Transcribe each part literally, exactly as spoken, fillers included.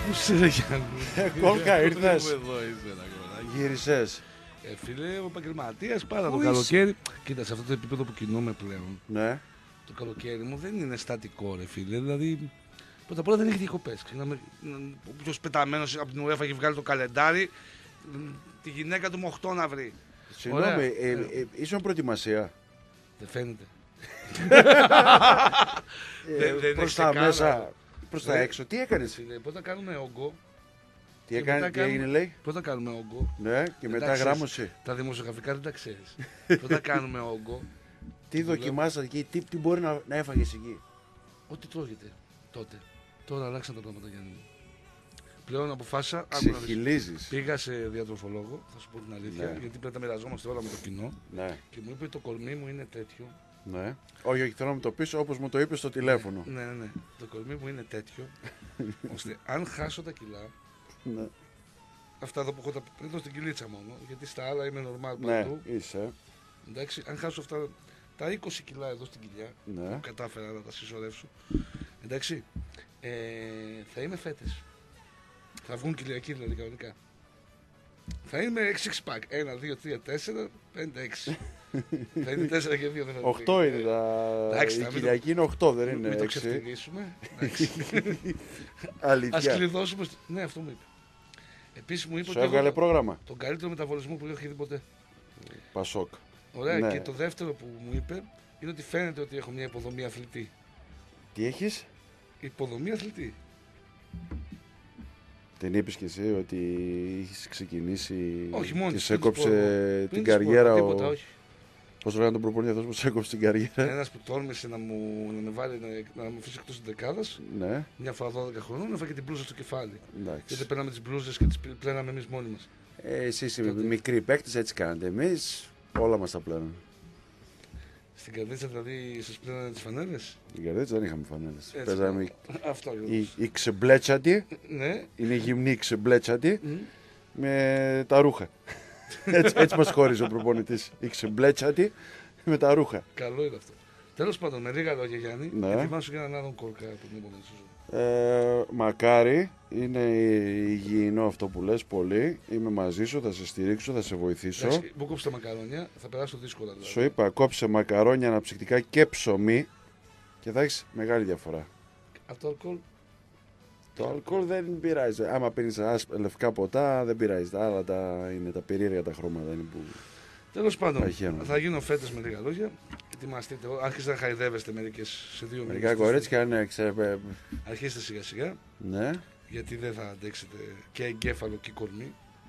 Πού είσαι ρε Γιάννη? Κόλκα ήρθες. Εδώ ήρθε αγοράκι. Γύρισες. Ε, φίλε, ο επαγγελματίας πάρα Πού το είσαι? καλοκαίρι. Κοίτα, σε αυτό το επίπεδο που κινούμαι πλέον, Ναι. το καλοκαίρι μου δεν είναι στατικό, ρε φίλε. Δηλαδή, πρώτα απ' όλα δεν έχει διακοπές. Ξεκινάμε. Όποιος πεταμένος από την UEFA έχει βγάλει το καλεντάρι, τη γυναίκα του με οκτώ να βρει. Συγγνώμη, Ωραία. ε, ε, ήσουν προετοιμασία. Δεν φαίνεται. Ε, Δεν- δεν προς έχεις τα καν, μέσα, προς τα Ε, έξω. Τι έκανες? Φίλε, πρώτα κάνουμε όγκο. Τι και έκανε, μετά τι έγινε κάνουμε- λέει? Πρώτα κάνουμε όγκο. Ναι, και μετά Εντάξει, γράμμωση. Τα δημοσιογραφικά δεν τα ξέρεις. Πρώτα κάνουμε όγκο. Τι δουλεύω. δοκιμάσατε εκεί, τι, τι μπορεί να, να έφαγες εκεί? Ό,τι τρώγεται τότε. Τώρα αλλάξαν τα πράγματα, Γιάννη μου. Πλέον αποφάσισα. άκου να δεις. Ξεχυλίζεις. Πήγα σε διατροφολόγο, θα σου πω την αλήθεια, Ναι. γιατί πρέπει να μοιραζόμαστε όλα με το κοινό. Ναι, Και μου είπε το κορμί μου είναι τέτοιο. ναι. Όχι, όχι, θέλω να μου το πεις όπως μου το είπες στο τηλέφωνο. Ναι, ναι, ναι. Το κορμί μου είναι τέτοιο. ώστε αν χάσω τα κιλά, Ναι, αυτά εδώ που έχω τα πριν στην κυλίτσα μόνο, γιατί στα άλλα είμαι normal ναι, παντού. είσαι. Εντάξει, αν χάσω αυτά τα είκοσι κιλά εδώ στην κοιλιά, Ναι. που κατάφερα να τα συσσωρεύσω, εντάξει, ε, θα είμαι φέτες. Θα βγουν κοιλιακοί δηλαδή κανονικά. Θα είμαι έξι pack. ένα, δύο, τρία, τέσσερα, πέντε, έξι. Θα είναι τέσσερα και δύο, δεν θα το Οκτώ πει. είναι τα... Εντάξει, η να μην το- Κυριακή είναι οκτώ, δεν είναι Μην το έξι. ξεφτυλίσουμε. Εντάξει. Ας Αλήθεια. κλειδώσουμε. στο- Ναι, αυτό μου είπε. Επίσης μου είπε Σου ότι έβγαλε έχω πρόγραμμα. τον καλύτερο μεταβολισμό που έχω δει ποτέ. Πασόκ. Ωραία. Ναι. Και το δεύτερο που μου είπε είναι ότι φαίνεται ότι έχω μια υποδομή αθλητή. Τι έχεις? Υποδομή αθλητή. Την είπες και εσύ ότι είχες ξεκινήσει Όχι μόνη και της, σε πριν της πω εγώ. έκοψε Πριν την της πω εγώ, καριέρα τίποτα, ο... όχι. Πώς λέγανε τον προπονητή αυτός που σε έκοψε την καριέρα? Ένας που τόλμησε να, μου, να, με βάλει, να, να μου αφήσει εκτός της δεκάδας, Ναι, μια φορά δώδεκα χρονών, έφαγε την μπλούζα στο κεφάλι. εντάξει. Γιατί παίρναμε τις μπλούζες και τις πλέναμε εμείς μόνοι μας. Ε, εσείς οι Τότε. μικροί παίκτες έτσι κάνετε. Εμείς όλα μας τα πλέναμε. Στην καρδίτσα δηλαδή σας πλένανε τις φανέλες. Στην καρδίτσα δεν είχαμε φανέλες. Έτσι, Παίζαμε ναι. Αυτό οι, ακριβώς. οι ξεμπλέτσατοι, Ναι. είναι οι γυμνοί ξεμπλέτσατοι Μμ. με τα ρούχα. έτσι, έτσι μας χώριζε ο προπονητής. Οι ξεμπλέτσατοι με τα ρούχα. Καλό είναι αυτό. Τέλος πάντων, με λίγα λόγια Γιάννη, Ναι. ετοιμάσου για έναν άλλον κόρκα από την επόμενη σεζόν. Ε, μακάρι, είναι υγιεινό αυτό που λες πολύ. Είμαι μαζί σου, θα σε στηρίξω, θα σε βοηθήσω. Εντάξει, μου κόψει τα μακαρόνια, θα περάσω δύσκολα δηλαδή. Σου είπα, κόψε μακαρόνια αναψυκτικά και ψωμί και θα έχεις μεγάλη διαφορά. Από το αλκοόλ, Το αλκοόλ δεν πειράζει. Άμα πίνεις άσπρα λευκά ποτά, δεν πειράζει. Τα άλλα τα, είναι τα περίεργα τα χρώματα. Είναι που... τέλος πάντων, Παχαίνω. θα γίνω φέτες με λίγα λόγια. Ετοιμαστείτε, άρχιστε να χαϊδεύεστε μερικές σε δύο μήνες. Μερικά κορίτσια, ναι, ξέρω. Αρχίστε σιγά σιγά, Ναι. γιατί δεν θα αντέξετε και εγκέφαλο και κορμί.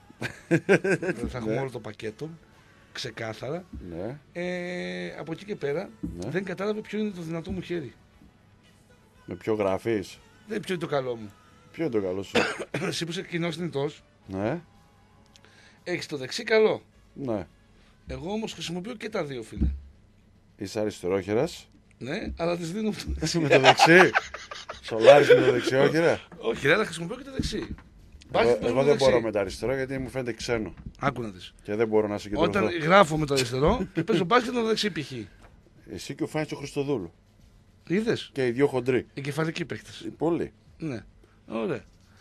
Δεν θα έχουμε Ναι. όλο το πακέτο, ξεκάθαρα. Ναι. Ε, από εκεί και πέρα, Ναι. δεν κατάλαβε ποιο είναι το δυνατό μου χέρι. Με ποιο γραφείς? Δεν ποιο είναι το καλό μου. Ποιο είναι το καλό σου? Εσύ που είσαι κοινός θνητός, Ναι. έχεις το δεξί καλό. Ναι. Εγώ όμως χρησιμοποιώ και τα δύο, φίλε. Είσαι αριστερόχερας. Ναι, αλλά τις δίνω. Εσύ με το δεξί. Σολάρεις με το δεξιόχερα. Όχι, ρε, αλλά χρησιμοποιώ και το δεξί. Εγώ, Μπάχει, εγώ δεν μπορώ με το αριστερό γιατί μου φαίνεται ξένο. Άκου να δεις. Και δεν μπορώ να συγκεντρωθώ. Όταν γράφω με το αριστερό και παίζω μπάσκετ με το δεξί π.χ. Εσύ και ο Φάνης ο Χριστοδούλου. Είδες, Και οι δύο χοντροί. οι κεφαλικοί παίκτες. Πολύ. Ναι, ωραία.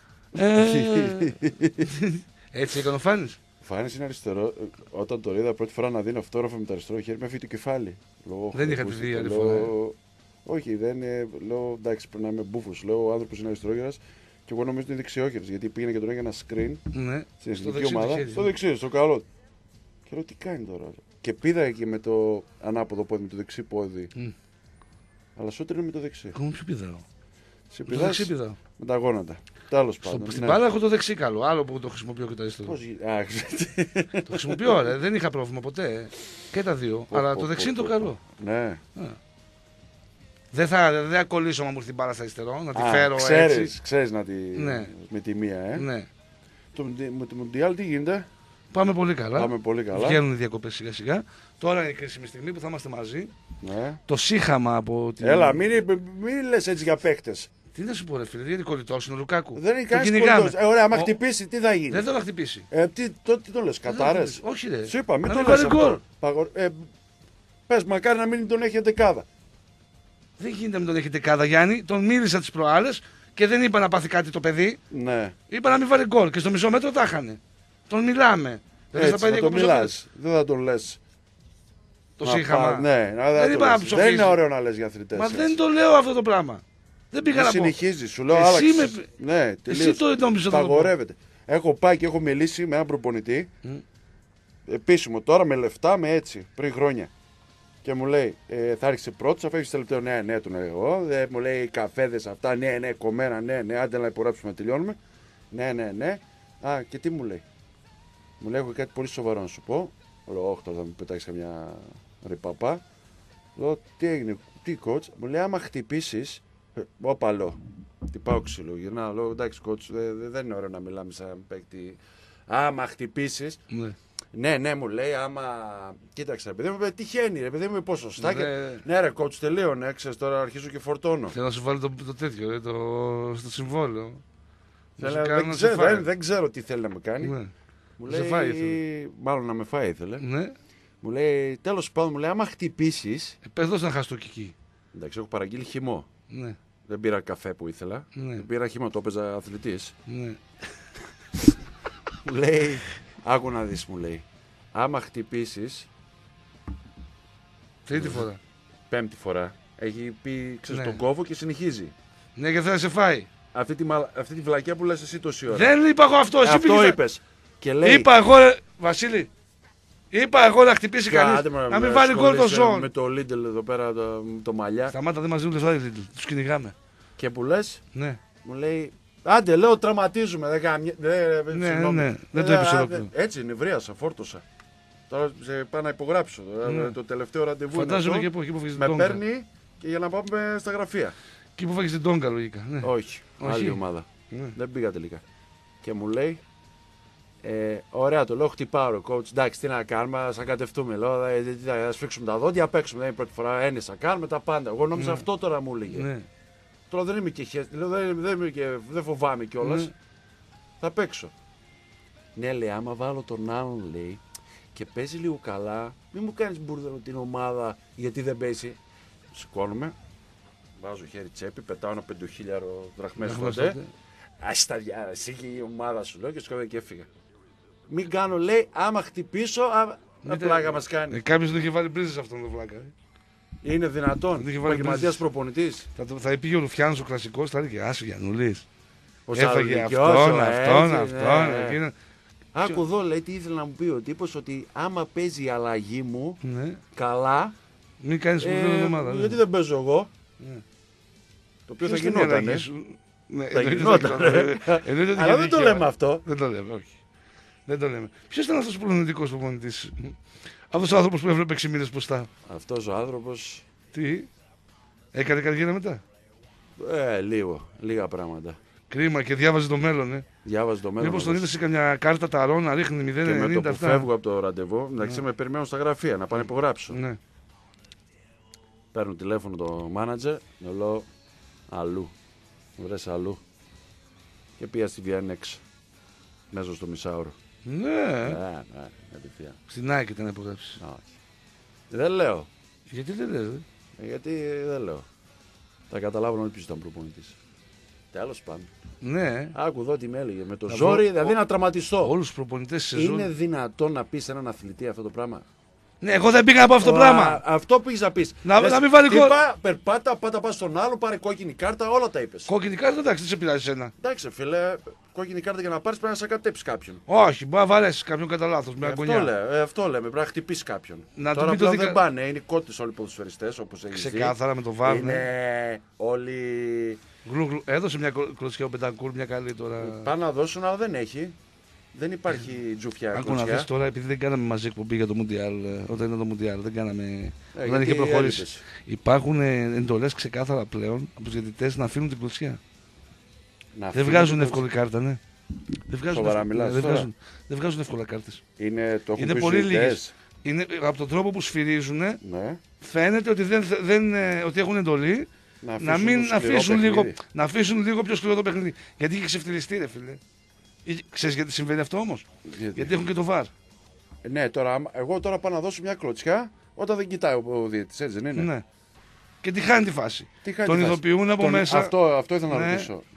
Ε, έτσι έκανε ο Φάνης. Ο Φάνης είναι αριστερό. Όταν το είδα πρώτη φορά να δίνει αυτόγραφο με το αριστερό χέρι, με έφυγε το κεφάλι. Λόγω Δεν είχα τη χορηγούς, δει άλλη λέω- φορά. Όχι, δεν είναι. Λέω εντάξει, πρέπει να είμαι μπούφος. Λέω ο άνθρωπος είναι αριστερόχερας και εγώ νομίζω ότι είναι δεξιόχερας. Γιατί πήγαινε και τον έκανε ένα screen Ναι, στην στο εθνική δεξί ομάδα. του χέρι. Στο δεξί, στο καλό. Και λέω τι κάνει τώρα. Και πήδα και με το ανάποδο πόδι, με το δεξί πόδι. Μμ. Αλλά σώτρινε με το δεξί. Εγώ πιο πηδάω. Σε Με το δεξί πηδάς πηδάω. με τα γόνατα. Τέλος Στο, πάντων. στην ναι. μπάλα έχω το δεξί καλό. Άλλο που το χρησιμοποιώ και το αριστερό. Πώς γι- Α, Το χρησιμοποιώ, ρε. Δεν είχα πρόβλημα ποτέ. ε. Και τα δύο. Πω, αλλά πω, το δεξί πω, είναι το πω, καλό. Ναι. Δεν θα, δεν θα κολλήσω άμα μου έρθει την μπάλα στα αριστερό. Να τη Α, φέρω ξέρεις, έτσι. ξέρεις να τη... Ναι. με τη μία, ε. Ναι. Το, με το Μουντιάλ τι γίνεται? Πάμε πολύ καλά. Πάμε πολύ καλά. Βγαίνουν οι διακοπές σιγά σιγά. Τώρα είναι η κρίσιμη στιγμή που θα είμαστε μαζί. Ναι. Το σύχαμα από την. Έλα, μην, μην λες έτσι για παίκτες. Τι να σου πω, ρε φίλε, δεν είναι κολλητός, είναι ο Λουκάκου. Δεν είναι Το κανείς κυνηγάμε. κολλητός. Ε, ωραία, άμα Ο- χτυπήσει, τι θα γίνει? Δεν θέλω να χτυπήσει. Ε, τι, το, τι το λες, κατάρες? Όχι, ρε. Σου είπα, μην Να το μην λες βάλει γκολ. αυτό. Παγω... Ε, πες, μακάρι να μην τον έχει δεκάδα. Δεν γίνεται να μην τον έχετε κάδα, Γιάννη. Τον μίλησα τις προάλλες και δεν είπα να πάθει κάτι το παιδί. Ναι. Είπα να μην βάλει γκολ και στο μισό μέτρο τα είχανε. Τον μιλάμε. Έτσι, θα πάει θα τον διακοπές μιλάς. Δεν θα τον λες. Το Να σύγχαμα. πά- Ναι, να, Δεν δεν, είπα να το λες. ψοφήσει. Δεν είναι ωραίο να λες για αθλητές. Μα έτσι. δεν το λέω αυτό το πράγμα. Δεν πήγα Δεν να πω. συνεχίζει, σου λέω Εσύ άλλαξες. με- Ναι, τελείως. Εσύ το νόμιζες να το πω. Παγορεύεται. Έχω πάει και έχω μιλήσει με έναν προπονητή. Μμ. Επίσημο τώρα με λεφτά, με έτσι, πριν χρόνια. Και μου λέει, ε, θα άρχισε πρώτο, θα φεύγει τελευταίο. Ναι, ναι, του λέω εγώ. Δε, μου λέει καφέδες αυτά, ναι, ναι, κομμένα, ναι, ναι, άντε να υπογράψουμε, να τελειώνουμε. Ναι, ναι, ναι. Α, και τι μου λέει. Μου λέει, έχω κάτι πολύ σοβαρό να σου πω. Λέω, όχι, τώρα θα μου πετάξει καμιά ρηπαπά. Λέω, τι έγινε, τι coach. Μου λέει, άμα χτυπήσει. Όπα, λέω. Τυπάω ξύλο. Γυρνάω, λέω, εντάξει, coach, δε, δε, δεν είναι ωραίο να μιλάμε σαν παίκτη. Άμα χτυπήσει. Ναι. Ναι, ναι, μου λέει, άμα. Κοίταξε, ρε παιδί μου, τυχαίνει, ρε παιδί μου, ποσοστά. Ναι. Και... ναι, ρε, coach, τελείωνε. Ξέρεις, τώρα αρχίζω και φορτώνω. Θέλω να σου βάλω το, το τέτοιο, ρε, το, στο συμβόλαιο. Να σου Θέλω- κάνω δεν, να σε ξέρω, φάει. δεν, δεν ξέρω τι θέλει να με κάνει. Ναι. Μου Να λέει, σε φάει ήθελε. μάλλον να με φάει ήθελε. Ναι. Μου λέει, τέλος πάντων, μου λέει, άμα χτυπήσει. Ε, πες δώσε να χάσει το κική. Εντάξει, έχω παραγγείλει χυμό. Ναι. Δεν πήρα καφέ που ήθελα. Ναι. Πήρα χυμό, το έπαιζα αθλητής. Ναι. Μου λέει, άκου να δεις, μου λέει. Άμα χτυπήσει, Τρίτη φορά. πέμπτη φορά, έχει πει, ξέρεις, Ναι. τον κόβο και συνεχίζει. Ναι, και θέλω να σε φάει. Αυτή τη, μαλα... αυτή τη βλακιά που λες εσύ τόση ώρα. Δεν είπα εγώ αυτό, εσύ Αυτό πήγες να- είπες. Και λέει, Είπα εγώ, ρε, Βασίλη. Είπα εγώ να χτυπήσει «Κάντε κανείς. με, Να μην με βάλει γκολ το ασχολείσαι ζώο. με το Lidl εδώ πέρα, το, το μαλλιά. Σταμάτα, δεν μας δίνουν λεφτά, τους κυνηγάμε. Και που λες, Ναι. μου λέει, άντε, λέω, τραυματίζουμε. Δεν καμιά... δεν, Ναι, συγγνώμη. ναι, δεν το Ε, είπες α, ολόκληρο. Έτσι, νευρίασα, φόρτωσα. Τώρα σε πάω να υπογράψω. Τώρα, Ναι. Το τελευταίο ραντεβού είναι Φαντάζομαι αυτό. και πού, εκεί που φάγεις την Με τόγκα. παίρνει και για να πάμε στα γραφεία. Εκεί που φάγεις την τόγκα, λογικά. Ναι. Όχι, Όχι. άλλη ομάδα. Ναι. Δεν πήγα τελικά. Και μου λέει, ε, ωραία, το λέω, χτυπάω ρε coach. Εντάξει, τι να κάνουμε, α ανακατευτούμε. Λέω, ε, τι θα θα σφίξουμε τα δόντια, παίξουμε. Δεν είναι η πρώτη φορά, ένισα, κάνουμε τα πάντα. Εγώ νόμιζα Ναι. αυτό τώρα μου έλεγε. Ναι. Τώρα δεν είμαι και χέστη, λέω, δεν, δεν, είμαι και, δεν φοβάμαι κιόλα. Ναι. Θα παίξω. Ναι, λέει, άμα βάλω τον άλλον, λέει, και παίζει λίγο καλά, μην μου κάνει μπουρδελο την ομάδα γιατί δεν παίζει. Σηκώνομαι, βάζω χέρι τσέπη, πετάω ένα πεντοχίλιαρο δραχμές Δραχμές τότε. τότε. Ας τα διάρα, εσύ και η ομάδα σου, λέω, και σκόβε και έφυγα. Μην κάνω, λέει, άμα χτυπήσω, άμα... Μην τα- πλάκα μας κάνει. Ε, Κάποιος δεν είχε βάλει πρίζες σε αυτόν τον βλάκα. ε. Είναι δυνατόν, δεν είχε βάλει επαγγελματίας πρίζες. προπονητής. Θα, το- θα πήγε ο Λουφιάνος ο κλασικός, θα έλεγε Άσο Γιαννούλης. Ο Έφαγε Σαλονικιός, αυτόν, ο αυτόν, έτσι, αυτόν, ναι. εκείνον. Άκου εδώ, λέει, τι ήθελε να μου πει ο τύπος, ότι άμα παίζει η αλλαγή μου, Ναι. καλά, Μην κάνεις ε, σπουδαία εβδομάδα. ναι. γιατί δεν παίζω εγώ. Ναι. Το οποίο θα Ποιος ήταν η γινόταν. αλλαγή σου? Ναι, Θα εννοείται γινόταν. θα γινόταν. Εννοείται ότι Αλλά είχε δεν το δίκιο. λέμε αυτό. Δεν το λέμε, όχι. Δεν το λέμε. Ποιος ήταν αυτός ο προπονητικός προπονητής? Αυτός ο άνθρωπος που έβλεπε έξι μήνες μπροστά. Αυτός ο άνθρωπος, Τι? Έκανε καριέρα μετά. ε, λίγο, λίγα πράγματα. Κρίμα και διάβαζε το μέλλον, ε. Διάβαζε το μέλλον. Μήπως τον όμως. είδε σε καμιά κάρτα ταρό να ρίχνει μηδέν Και με το ενενήντα που αυτά. φεύγω από το ραντεβού, εντάξει, με περιμένουν στα γραφεία να πάνε υπογράψω. Ναι. Παίρνω τηλέφωνο το manager, μου λέω αλλού. Βρες αλλού. Και πήγα στη Βιέννη έξω. Μέσα στο μισάωρο. Ναι. Ναι, ναι, κατευθείαν. Στην Nike ήταν να υπογράψει. Όχι. Δεν λέω. Γιατί δεν λες, ε? Ε, Γιατί δεν λέω. Θα καταλάβουν όλοι ποιος ήταν προπονητής. Τέλος πάντων. Ναι. Άκου εδώ τι με έλεγε. Με το Να ζόρι, πω- δηλαδή ο- να τραυματιστώ. Όλους τους προπονητές σε σεζόν. Είναι δυνατόν να πει σε έναν αθλητή αυτό το πράγμα. Ναι, εγώ δεν πήγα να πω αυτό το Α, πράγμα. Αυτό πήγες να πει. Να- να μην βάλει γκολ. Περπάτα, πάτα, πα στον άλλο, πάρε κόκκινη κάρτα, όλα τα είπε. Κόκκινη κάρτα, εντάξει, δεν σε πειράζει εσένα. Εντάξει, φίλε, κόκκινη κάρτα για να πάρει πρέπει να σε κατέψει κάποιον. Όχι, μπορεί να βαρέσει κάποιον κατά λάθο με Ε, αυτό, αγωνιά. λέ, ε, αυτό λέμε, πρέπει να χτυπήσει κάποιον. Να του Τώρα πει το πλέον δικα- δεν πάνε, είναι κότε όλοι οι ποδοσφαιριστές όπως έχει Ξεκάθαρα με το βάρ. Ναι. Είναι όλοι. Γλου, γλου. Έδωσε μια κο- κλωτσιά ο Μπεντανκούρ, μια καλή τώρα. Πάνε να δώσουν, αλλά δεν έχει. Δεν υπάρχει τζουφιά Άκου να κλωτσιά. δεις τώρα, επειδή δεν κάναμε μαζί εκπομπή για το Μουντιάλ, ε, όταν ήταν το Μουντιάλ, δεν κάναμε. Ε, όταν γιατί είχε προχωρήσει. έλειπες. Υπάρχουν εντολέ ξεκάθαρα πλέον από του διαιτητές να αφήνουν την κλωτσιά. Να Δεν αφήνουν βγάζουν την εύκολη κάρτα, ναι. Δεν βγάζουν, Σοβαρά εύκολη- μιλάς δεν τώρα? βγάζουν, δεν βγάζουν εύκολα κάρτες. Είναι, το έχουν Είναι πει πολύ στους διαιτητές. λίγες. Είναι, από τον τρόπο που σφυρίζουν, Ναι. φαίνεται ότι, δεν, δεν, ε, ότι έχουν εντολή Να, να, αφήσουν μην το σκληρό αφήσουν, λίγο, παιχνίδι. να αφήσουν λίγο πιο σκληρό το παιχνίδι. Γιατί είχε ξεφτυλιστεί, ρε φίλε. Ή- Ξέρεις γιατί συμβαίνει αυτό όμως? Γιατί? Γιατί έχουν και το βαρ. Ναι, τώρα, άμα- εγώ τώρα πάω να δώσω μια κλωτσιά όταν δεν κοιτάει ο, ο διαιτητής, έτσι δεν είναι. Ναι. Και τη χάνει τη φάση. Τι κάνει Τον τη φάση? ειδοποιούν από Τον- μέσα. Αυτό, αυτό ήθελα να Ναι. ρωτήσω.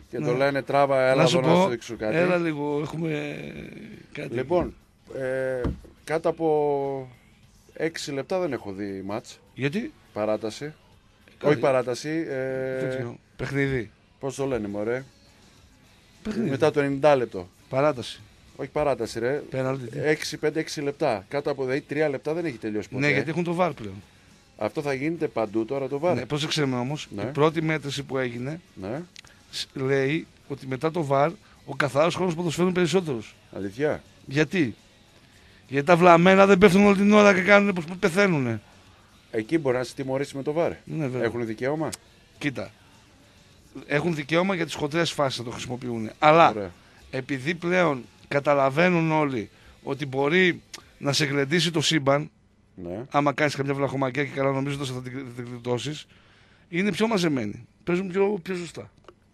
Και Ναι. το λένε τράβα, έλα Να σου εδώ να σου πω, δείξω κάτι. έλα λίγο, έχουμε κάτι. Λοιπόν, ε, κάτω από έξι λεπτά δεν έχω δει μάτς. Γιατί? Παράταση. Κάτι. Όχι παράταση. Δεν Ε, ξέρω. Παιχνίδι. πώς το λένε, μωρέ. Παιχνίδι. Μετά το ενενήντα λεπτό. Παράταση. Όχι παράταση, ρε. Πέναλτι. έξι πέντε έξι λεπτά. Κάτω από δηλαδή, τρία λεπτά δεν έχει τελειώσει ποτέ. Ναι, γιατί έχουν το βάρ πλέον. Αυτό θα γίνεται παντού τώρα το βάρ. Ναι, πρόσεξε με όμως, Ναι. η πρώτη μέτρηση που έγινε Ναι. σ- λέει ότι μετά το βάρ ο καθαρός χρόνος ποδοσφαίρου είναι περισσότερος. Αλήθεια. Γιατί? Γιατί τα βλαμμένα δεν πέφτουν όλη την ώρα και κάνουν πως πεθαίνουνε. Εκεί μπορεί να σε τιμωρήσει με το βάρ. Ναι, βέβαια. Έχουν δικαίωμα. Κοίτα. Έχουν δικαίωμα για τις χοντρές φάσεις να το χρησιμοποιούν. Αλλά Ωραία. επειδή πλέον καταλαβαίνουν όλοι ότι μπορεί να σε γλεντήσει το σύμπαν, Ναι. άμα κάνεις καμιά βλαχομακιά και καλά νομίζοντας ότι θα την την γλιτώσεις, είναι πιο μαζεμένοι. Παίζουν πιο, πιο σωστά.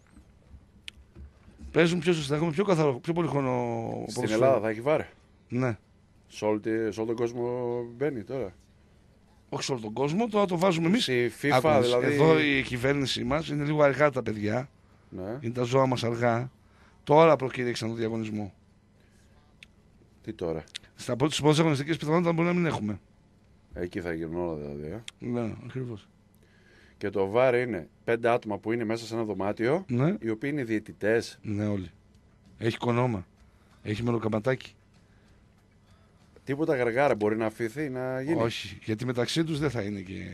Παίζουν πιο σωστά. Έχουμε πιο καθαρό, πιο πολύ χρόνο. Στην ποδοσφαίρο. Ελλάδα θα έχει βάρ. Ναι. Σε όλο, τη- σε όλο τον κόσμο μπαίνει τώρα. Όχι σε όλο τον κόσμο, τώρα το βάζουμε εμεί. Στη FIFA δηλαδή. Εδώ η κυβέρνησή μα είναι λίγο αργά τα παιδιά. Ναι. Είναι τα ζώα μα αργά. Τώρα προκήρυξαν τον διαγωνισμό. Τι τώρα. Στα πρώτε πρώτε αγωνιστικέ πιθανότητα μπορεί να μην έχουμε. Εκεί θα γίνουν όλα δηλαδή. ε. Ναι, ακριβώ. Και το βάρ είναι πέντε άτομα που είναι μέσα σε ένα δωμάτιο, Ναι, οι οποίοι είναι διαιτητές. ναι, όλοι. Έχει κονόμα. Έχει μελοκαματάκι. Τίποτα γαργάρα μπορεί να αφηθεί να γίνει. Όχι, γιατί μεταξύ του δεν θα είναι και.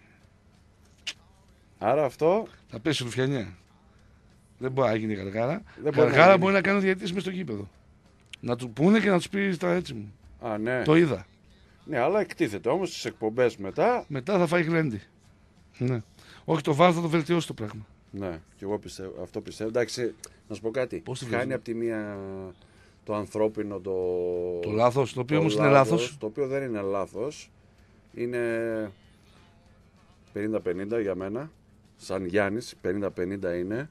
Άρα αυτό Θα πέσει ρουφιανιά. Δεν μπορεί να γίνει γαργάρα. δεν μπορεί να Γαργάρα γίνει. μπορεί να κάνει ο διαιτητής μες στο γήπεδο. Να του πούνε και να του πει τα έτσι μου. Α, ναι. Το είδα. Ναι, αλλά εκτίθεται όμως στις εκπομπές μετά. Μετά θα φάει γλέντι. Ναι. Όχι, το βάρ θα το βελτιώσει το πράγμα. Ναι, και εγώ πιστεύω, αυτό πιστεύω. Εντάξει, να σου πω κάτι. Πώς το Κάνει βλέπεις? από τη μία το ανθρώπινο, το, Το λάθος, το οποίο το όμως είναι λάθος. Το οποίο δεν είναι λάθος. Είναι πενήντα πενήντα για μένα. Σαν Γιάννης, πενήντα πενήντα είναι.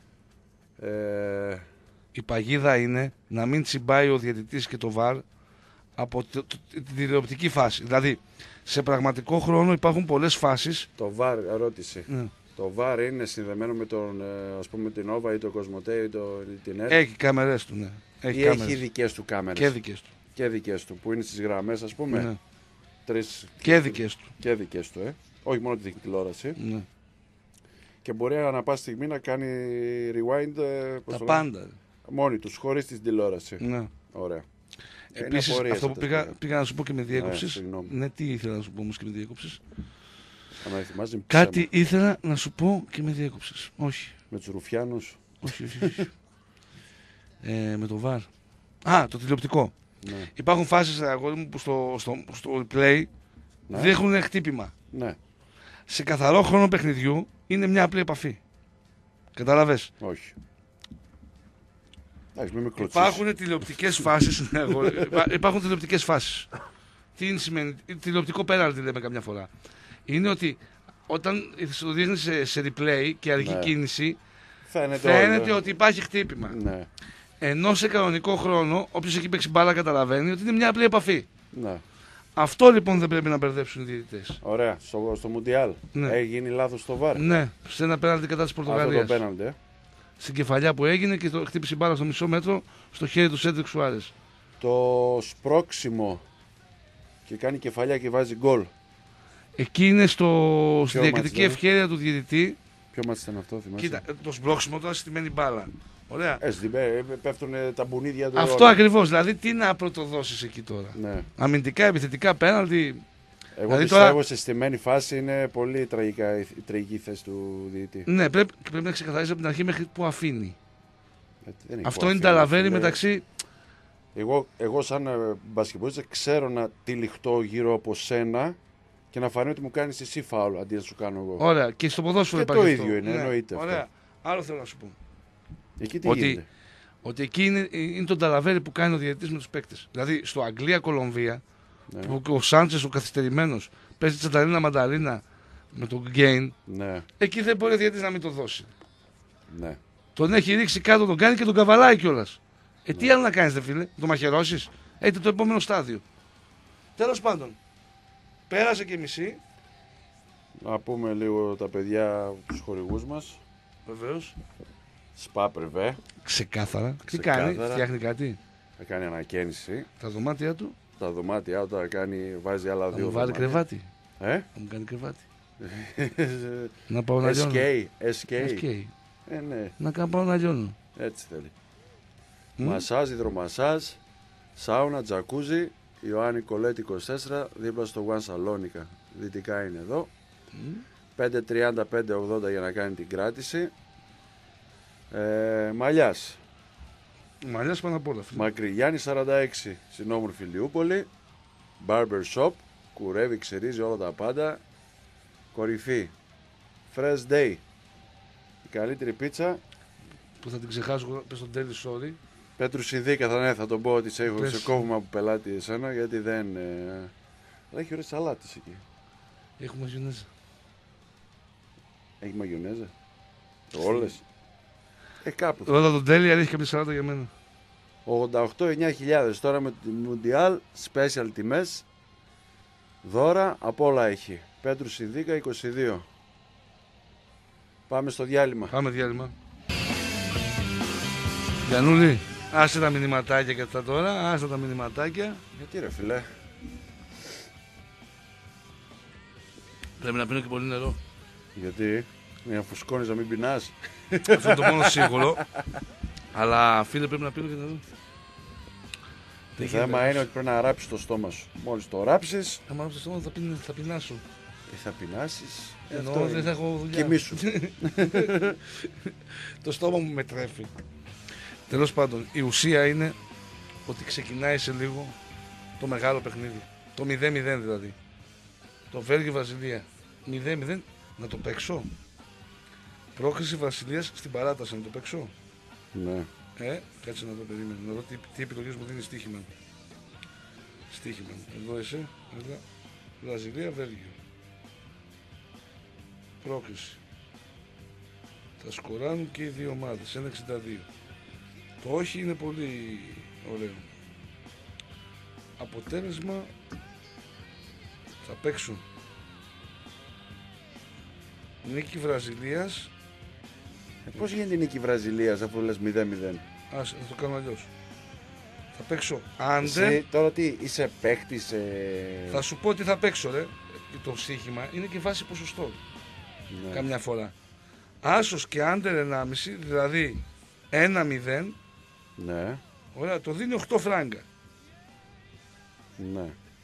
Ε, Η παγίδα είναι να μην τσιμπάει ο διαιτητής και το βάρ από το- το- την τηλεοπτική φάση. Δηλαδή, σε πραγματικό χρόνο υπάρχουν πολλές φάσεις. το βάρ, ερώτηση. Ναι. Το βάρ είναι συνδεμένο με τον, ε, ας πούμε, την Nova ή το Κοσμοτέ ή το, την ΕΡΤ. Έχει κάμερες του, ναι. Έχει Ή κάμερες. έχει δικές του κάμερες. Και δικές του. Και δικές του, που είναι στις γραμμές, ας πούμε. Ναι. Τρεις Και δικές του. και δικές του, ε. Όχι μόνο τη τηλεόραση. Ναι. Και μπορεί ανά πάση στιγμή να κάνει rewind. ε, πώς Τα το λένε, πάντα. μόνοι τους, χωρίς την τηλεόραση. Ναι. Ωραία. Είναι Επίσης, απορίες αυτό που αυτές, πήγα, ναι. πήγα να σου πω και με διέκοψες. συγγνώμη. Ναι, τι ήθελα να σου πω όμως και με διέκοψες. Αν θυμάσαι, με Κάτι ήθελα να σου πω και με διέκοψες. Όχι. με τους Ρουφιάνους. Όχι, όχι, όχι. ε, με το βάρ. Α, το τηλεοπτικό. Ναι. Υπάρχουν φάσεις, αγόρι μου, που στο, στο, στο replay Ναι. δείχνουν χτύπημα. Ναι, Σε καθαρό χρόνο παιχνιδιού είναι μια απλή επαφή. Κατάλαβες. όχι. Εντάξει, μην με κλωτσίσεις. Υπάρχουν τηλεοπτικές φάσεις. Ναι, αγόρι, υπά- υπάρχουν τηλεοπτικές φάσεις. Τι είναι σημαίνει, τηλεοπτικό πέναλτι λέμε καμιά φορά. Είναι ότι όταν το δείχνει σε, σε replay και αργή Ναι. κίνηση, Φαίνεται, φαίνεται όλο. ότι υπάρχει χτύπημα. Ναι, Ενώ σε κανονικό χρόνο, όποιος έχει παίξει μπάλα καταλαβαίνει ότι είναι μια απλή επαφή. ναι. Αυτό λοιπόν δεν πρέπει να μπερδέψουν οι διαιτητές. Ωραία. Στο, στο Μουντιάλ Ναι. έχει γίνει λάθος στο βάρ. Ναι, σε ένα πέναλτι κατά της Αυτό το Πορτογαλίας. πέναλτι. ε. Στην κεφαλιά που έγινε και το χτύπησε η μπάλα στο μισό μέτρο στο χέρι του Σέντρικ Σουάρες. Το σπρώξιμο και κάνει κεφαλιά και βάζει γκολ. Εκεί είναι στο, στη Ποιο διακριτική μάτς, ευχέρεια του διαιτητή. Ποιο μάτς ήταν αυτό, θυμάσαι. Κοίτα, το σμπρώξιμο τώρα στημένη μπάλα. Ωραία. Ε, στην- ε, πέφτουν τα μπουνίδια του. Αυτό όλα. ακριβώς. Δηλαδή, τι να πρωτοδώσεις εκεί τώρα. Ναι. Αμυντικά, επιθετικά, πέναλτι. Εγώ Δηλαδή πιστεύω τώρα- σε στημένη φάση είναι πολύ τραγικά, η η τραγική θέση του διαιτητή. Ναι, πρέπει, πρέπει να ξεκαθαρίσει από την αρχή μέχρι που αφήνει. Ε, δεν έχει Αυτό που είναι αφήνει, ταλαβέρι φίλε. μεταξύ. Εγώ, εγώ σαν ε, μπασκετμπολίστας ξέρω να τυλιχτώ γύρω από σένα και να φανεί ότι μου κάνεις εσύ φάουλ αντί να σου κάνω εγώ. Ωραία. Και στο ποδόσφαιρο Και υπάρχει το αυτό. ίδιο είναι, εννοείται αυτό. Ωραία. Άλλο θέλω να σου πω. Εκεί τι Ότι- γίνεται. Ότι εκεί είναι, είναι το ταλαβέρι που κάνει ο διαιτητής με τους παίκτες. Δηλαδή, στο Αγγλία-Κολομβία, Ναι. που ο Σάντσες ο καθυστερημένος παίζει τσανταρίνα μανταρίνα με τον Γκέιν, Ναι, εκεί δεν μπορεί ο διαιτητής να μην το δώσει. ναι. Τον έχει ρίξει κάτω, τον κάνει και τον καβαλάει κιόλα. Ε, τι άλλο να κάνει, δε φίλε, το μαχαιρώσει. Έχετε το επόμενο στάδιο. Τέλο πάντων, πέρασε και μισή. Να πούμε λίγο τα παιδιά, τους χορηγούς μας. Βεβαίω. Σπα Privé. Ξεκάθαρα. Τι Ξεκάθαρα. κάνει, φτιάχνει κάτι. Θα κάνει ανακαίνιση. Τα δωμάτια του. Τα δωμάτια του θα κάνει, βάζει άλλα Θα δύο μου βάλει δωμάτια. κρεβάτι. Ε? Θα μου κάνει κρεβάτι. Να πάω να λιώνω. ες κέι, ες κέι. ες κέι. Ε, ναι, Να κάνω πάω να λιώνω. έτσι θέλει. Μμ. Μασάζ, υδρομασάζ, σάουνα, τζακούζι, Ιωάννη Κολέτη είκοσι τέσσερα, δίπλα στο One Salonica. Δυτικά είναι εδώ. Μμ. πέντε τριάντα πέντε ογδόντα για να κάνει την κράτηση. Ε, Μαλλιάς, Μαλλιάς πάνω απ' όλα. φίλε. Μακρυγιάννη σαράντα έξι, στην όμορφη Λιούπολη. Barber Shop, κουρεύει, ξερίζει όλα τα πάντα. Κορυφή, Fresh Day, η καλύτερη πίτσα. Που θα την ξεχάσω, πες στον τέλει, sorry. Πέτρου Σιδίκα, θα, ναι, θα τον πω ότι σε, έχω, Πες. σε κόβουμε από πελάτη εσένα γιατί δεν. Ε... Αλλά έχει ωραίες σαλάτες εκεί. Έχουμε μαγιονέζα. Έχει μαγιονέζα. Όλες. Ε, κάπου. θα- Ρώτα τον τέλει, αν έχει κάποια σαλάτα για μένα. ογδόντα οκτώ εννιά χιλιάδες τώρα με τη Mundial special τιμές. Δώρα από όλα έχει. Πέτρου Σιδίκα είκοσι δύο. Πάμε στο διάλειμμα. Πάμε διάλειμμα. Γιαννούλη, άσε τα μηνυματάκια και αυτά τώρα, άσε τα μηνυματάκια. Γιατί ρε φιλέ. Πρέπει να πίνω και πολύ νερό. Γιατί. Για να φουσκώνεις να μην πεινάς. Αυτό είναι το μόνο σίγουρο. Αλλά φίλε, πρέπει να πίνω και νερό. Το Δεν θέμα γίνεται. είναι ότι πρέπει να ράψεις το στόμα σου. Μόλις το ράψεις, Αν μ' το στόμα θα, πειν- θα πεινάσω. ε, θα πεινάσεις. Ε, Ενώ αυτό δεν είναι. θα έχω δουλειά. Κοιμήσου. Το στόμα μου με τρέφει. Τέλος πάντων, η ουσία είναι ότι ξεκινάει σε λίγο το μεγάλο παιχνίδι. Το μηδέν μηδέν δηλαδή. Το Βέλγιο-Βραζιλία. μηδέν μηδέν να το παίξω. Πρόκριση Βραζιλίας στην παράταση να το παίξω. Ναι. Ε, κάτσε να το περίμενω. Να δω τι, τι επιλογές μου δίνει στοίχημα. Στοίχημα. Εδώ είσαι. Εδώ. Βραζιλία, Βέλγιο. Πρόκριση. Θα σκοράρουν και οι δύο ομάδες. ένα εξήντα δύο. Το όχι είναι πολύ ωραίο. Αποτέλεσμα θα παίξουν νίκη Βραζιλίας. Ε, πώς γίνεται η νίκη Βραζιλίας αφού λες μηδέν μηδέν. Ας, θα το κάνω αλλιώς. Θα παίξω άντερ. Εσύ τώρα τι, είσαι παίκτης. Ε... Θα σου πω τι θα παίξω, ρε. Το στοίχημα είναι και βάση ποσοστό. Ναι. Καμιά φορά. Άσος και άντερ ενάμιση, δηλαδή ένα μηδέν. Ναι, Ωραία, το δίνει οκτώ φράγκα. ναι.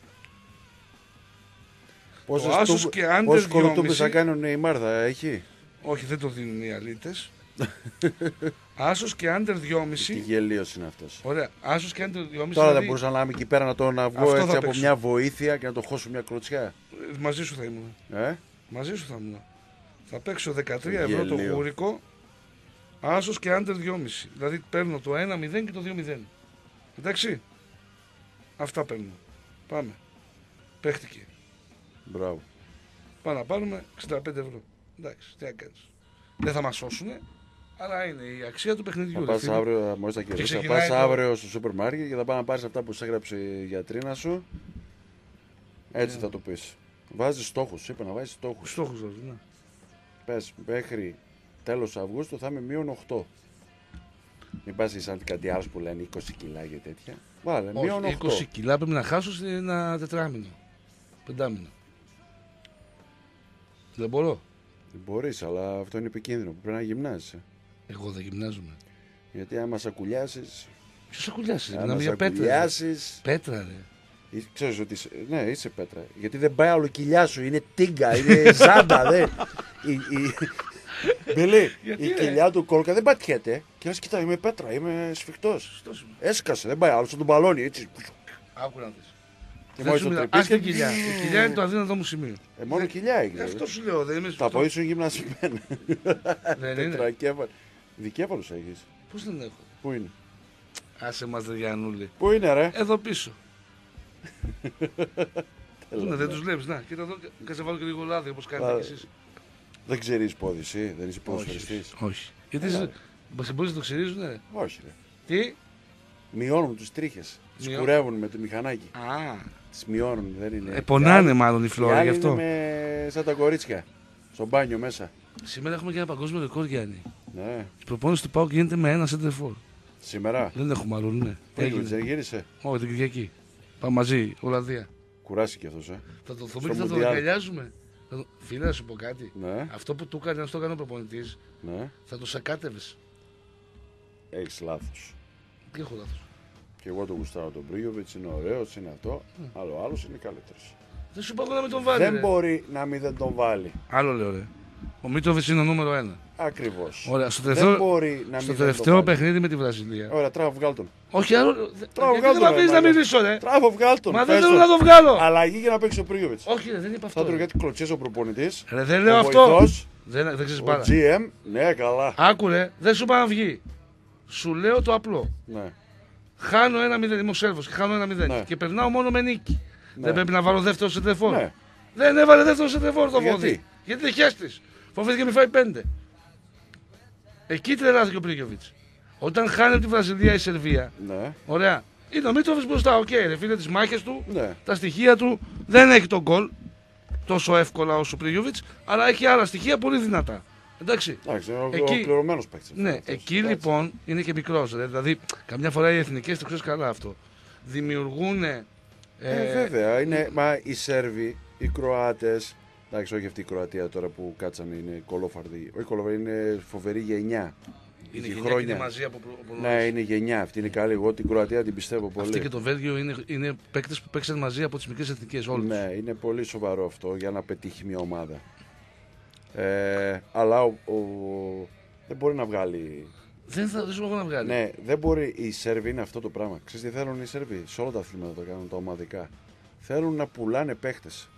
Το άσος και άντερ Πόσους κολοτούμπες δυόμισι. θα κάνουν η Μάρθα, έχει. Όχι, δεν το δίνουν οι αλήτες. Άσος και άντερ Τι δυόμισι. γελίος είναι αυτός. Ωραία, άσος και άντερ δυόμισι. Τώρα δεν δηλαδή, μπορούσα να είμαι εκεί πέρα να το να βγω Αυτό θα έτσι από παίξω. μια βοήθεια και να το χώσω μια κλωτσιά. ε, μαζί σου θα ήμουν. Ε? Μαζί σου θα ήμουν. Θα παίξω δεκατρία ευρώ το Γελίο. γούρικο. Άσος και άντερ δυόμισι. Δηλαδή παίρνω το ένα μηδέν και το δύο μηδέν. Εντάξει. Αυτά παίρνω. Πάμε. Παίχτηκε. Μπράβο. Πάμε να πάρουμε εξήντα πέντε ευρώ. Εντάξει, τι να κάνεις. Δεν θα μας σώσουνε, αλλά είναι η αξία του παιχνιδιού. Θα ρε πας φίλε. αύριο, μόλις θα κερδίσεις, θα ξεκινάει πας το- αύριο στο σούπερ μάρκετ και θα πας να πάρεις αυτά που σου έγραψε η γιατρίνα σου. Έτσι Ναι. θα το πεις. Βάζεις στόχους, σου είπα να βάζεις στόχους. Στόχος δηλαδή, ναι. Πες μέχρι τέλος Αυγούστου θα είμαι μείον οκτώ. Μην πας σαν κάτι άλλο που λένε είκοσι κιλά και τέτοια. Βάλε, μείον Όχι, οκτώ. είκοσι κιλά πρέπει να χάσω σε ένα τετράμινο. Πεντάμινο. Δεν μπορώ. Δεν μπορείς, αλλά αυτό είναι επικίνδυνο. Πρέπει να γυμνάζεσαι. Εγώ δεν γυμνάζομαι. Γιατί άμα σακουλιάσεις, Ποιος θα κουλιάσει, άμα μιλάμε για πέτρα. ρε. σακουλιάσεις, Πέτρα, ρε. ε, ξέρεις ότι είσαι, ναι, είσαι πέτρα. Γιατί δεν πάει άλλο κοιλιά σου, είναι τίγκα, είναι ζάντα, δε. Η, η... Μπιλί, Γιατί, η ρε? κοιλιά του κόλκα δεν πατιέται. Και λες, κοίτα, είμαι πέτρα, είμαι σφιχτός. Σωστός είμαι. Έσκασε, δεν πάει άλλο, σαν τον μπαλόνι, έτσι. Άκου να δεις. Και Δεν μόλις σου το μιλάω. τρυπείς Ας την και- κοιλιά. Η κοιλιά είναι το αδύνατο μου σημείο. Ε, μόνο κοιλιά έχει. Ε, Αυτό σου λέω, δεν είμαι Τα σωστό. πόδια σου είναι γυμνασμένα. Δεν είναι. Τετρακέφαλο. Δικέφαλος έχεις. Πώς δεν έχω. Πού είναι. Άσε μας ρε Γιαννούλη. Πού είναι ρε. Εδώ πίσω. Ναι, δεν τους βλέπεις. Να, κοίτα εδώ, κάτσε βάλω και λίγο λάδι όπως κάνετε Α, κι εσείς. Δεν ξέρεις πόδι εσύ, δεν είσαι ποδοσφαιριστής. Όχι. Γιατί Έλα. σε- σε μπορείς να το ξυρίζουν, ρε. Όχι ρε. Τι. Μειώνουν τους τρίχες. Τις Μειώ- κουρεύουν με το μηχανάκι. Α, Τις μειώνουν, δεν είναι. ε, πονάνε Οι μάλλον οι άλλοι- φλόροι οι γι' άλλοι αυτό. είναι με... σαν τα κορίτσια. Στο μπάνιο μέσα. Σήμερα έχουμε και ένα παγκόσμιο ρεκόρ, Γιάννη. Ναι. Η προπόνηση του ΠΑΟΚ γίνεται με ένα center for. Σήμερα. Δεν έχουμε άλλον, ναι. Πρίγιοβιτς δεν γύρισε. Όχι, την Κυριακή. Πάμε μαζί, Ολλανδία. Κουράστηκε αυτός, ε. Θα το Στο δούμε και θα το Μουντιάλ. αγκαλιάζουμε. Θα το- Φίλε, να σου πω κάτι. Ναι, Αυτό που του έκανε, να το έκανε ο προπονητής, ναι. θα το σακάτευε. Έχεις λάθος. Τι έχω λάθος. Και εγώ τον γουστάρω τον Πρίγιοβιτς, είναι ωραίος, είναι αυτό. Αλλά ο άλλος είναι καλύτερος. Δεν σου είπα εγώ να μην τον βάλει. Δεν ρε. μπορεί να μην δεν τον βάλει. Άλλο λέω, ρε. Ο Μίτροβιτς είναι ο νούμερο ένα. Ακριβώς. Ωραία, στο Δεν τελευταίο, μπορεί να στο μην τελευταίο δεν τον βάλει. παιχνίδι με τη Βραζιλία. Ωραία, τράβο βγάλ τον. Όχι άλλο. Τράβο Γιατί βγάλ δεν τον. με αφήνεις ρε, να μάνα. μιλήσω, ρε. Τράβο βγάλ τον. Μα Πες δεν θέλω τον. να το βγάλω. Αλλαγή για να παίξει ο Πρίγιοβιτς. Όχι, ρε, δεν είπα αυτό. Θα τον ρε. γιατί κλωτσές ο προπονητής. Ρε, δεν λέω ο αυτό. βοηθός, Δεν, δεν ξέρεις ο πάρα. τζι εμ. Ναι, καλά. Άκουρε, δεν σου είπα να βγει. Σου λέω το απλό. Ναι. Χάνω ένα μηδέν, είμαι ο Σέρβος και χάνω ένα μηδέν. Ναι. Και περνάω μόνο με νίκη. Ναι. Δεν πρέπει να βάλω δεύτερο σε τεφόρ. Ναι. Δεν έβαλε δεύτερο σε τεφόρ το Γιατί? πόδι. Γιατί δεν χέστης. Φοβήθηκε να μην φάει πέντε. Εκεί τρελάθηκε ο Πρίγιοβιτς. Όταν χάνει από τη Βραζιλία η Σερβία, Ναι. ωραία. Είναι ο Μίτροβιτς μπροστά, οκ, ρε φίλε, τις μάχες του, Ναι. τα στοιχεία του, δεν έχει τον γκολ τόσο εύκολα όσο ο Πρίγιοβιτς, αλλά έχει άλλα στοιχεία πολύ δυνατά. Εντάξει. Εντάξει, είναι ο Εκεί- ολοκληρωμένος παίκτης. Ναι, αυτός. εκεί Εντάξει. λοιπόν είναι και μικρός. ρε. Δηλαδή, καμιά φορά οι εθνικές, το ξέρεις καλά αυτό, δημιουργούν. Ε, Ε, βέβαια, είναι, μα οι Σέρβοι, οι Κροάτες, εντάξει, όχι αυτή η Κροατία τώρα που κάτσανε, είναι κολόφαρδοι. Όχι κολόφαρδοι, είναι φοβερή γενιά. είναι Έχει γενιά και είναι μαζί από προ- από Ναι, είναι γενιά. Αυτή είναι καλή. Εγώ την Κροατία την πιστεύω πολύ. Αυτή και το Βέλγιο είναι, είναι παίκτες που παίξαν μαζί από τις μικρές εθνικές όλους. Ναι, είναι πολύ σοβαρό αυτό για να πετύχει μια ομάδα. Ε, αλλά ο, ο- δεν μπορεί να βγάλει. Δεν θα δεν σου έχω να βγάλει. Ναι, δεν μπορεί. Οι Σέρβοι είναι αυτό το πράγμα. Ξέρεις τι θέλουν οι Σέρβοι? Σε όλα τα αθλήματα το κάνουν τα ομαδικά. Θέλουν να πουλάνε παίχτες.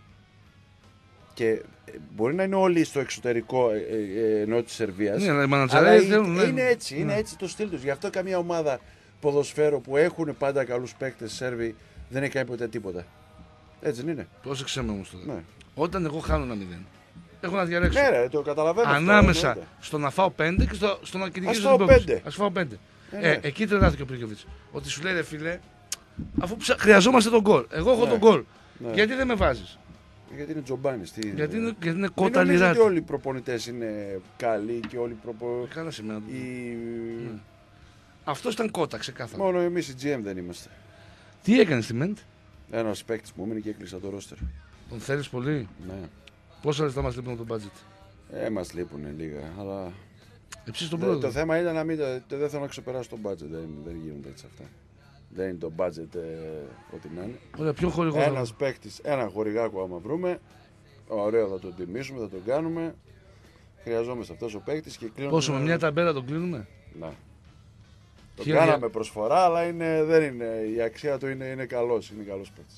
Και ε, μπορεί να είναι όλοι στο εξωτερικό ε, ε, ενώ της Σερβίας. Ναι, αλλά οι αλλά μανατζαρέες είναι, θέλουν. ναι. είναι έτσι, είναι Ναι. έτσι το στυλ τους. Γι' αυτό καμία ομάδα ποδοσφαίρου που έχουν πάντα καλούς παίκτες Σέρβοι δεν έχει κάνει ποτέ τίποτα. Έτσι δεν είναι? Πρόσεξε με όμως τώρα. Ναι. Όταν εγώ χάνω ένα μηδέν, έχω να διαλέξω. Ναι, ρε, το καταλαβαίνω. αυτό, Ανάμεσα εννοείται. στο να φάω πέντε και στο, στο να κυνηγήσω φάω την πρόκληση. πέντε. Ας φάω πέντε. Ε, Ε, ναι. εκεί τρελάθηκε ο Πρίγιοβιτς. Ότι σου λέει ρε φίλε, αφού ψα... χρειαζόμαστε τον γκολ. Εγώ έχω Ναι. τον γκολ. Ναι. Γιατί δεν με βάζεις? Γιατί είναι τζομπάνης. Τι... Γιατί είναι, γιατί είναι Μην κότα νομίζεις λιράτη. ότι όλοι οι προπονητές είναι καλοί και όλοι οι προπο... Καλά σημαίνει. οι... Αυτό ήταν κότα, ξεκάθαρα. Μόνο εμείς οι τζι εμ δεν είμαστε. Τι έκανε στη Μεντ, Ένας παίκτης μου έμεινε και έκλεισα το ρόστερ. τον θέλεις πολύ. Ναι. Πόσα λεφτά μας λείπουν από το budget? Ε, μας λείπουνε λίγα, αλλά... Επίσης τον Το, πρόεδρο. το θέμα ήταν να μην... Το, δεν θέλω να ξεπεράσω το budget, δεν, δεν γίνονται έτσι αυτά. Δεν είναι το budget ε, ό,τι να είναι. Ωραία, ποιο χορηγό θα Ένας παίκτης, ένα χορηγάκο άμα βρούμε, ωραίο θα τον τιμήσουμε, θα τον κάνουμε. Χρειαζόμαστε αυτός ο παίκτης και κλείνουμε... Πόσο, με μια ταμπέλα τον κλείνουμε? Ναι. Το Χίλια- κάναμε προσφορά, αλλά είναι, δεν είναι, η αξία του είναι, είναι καλός, είναι καλός παίκτης.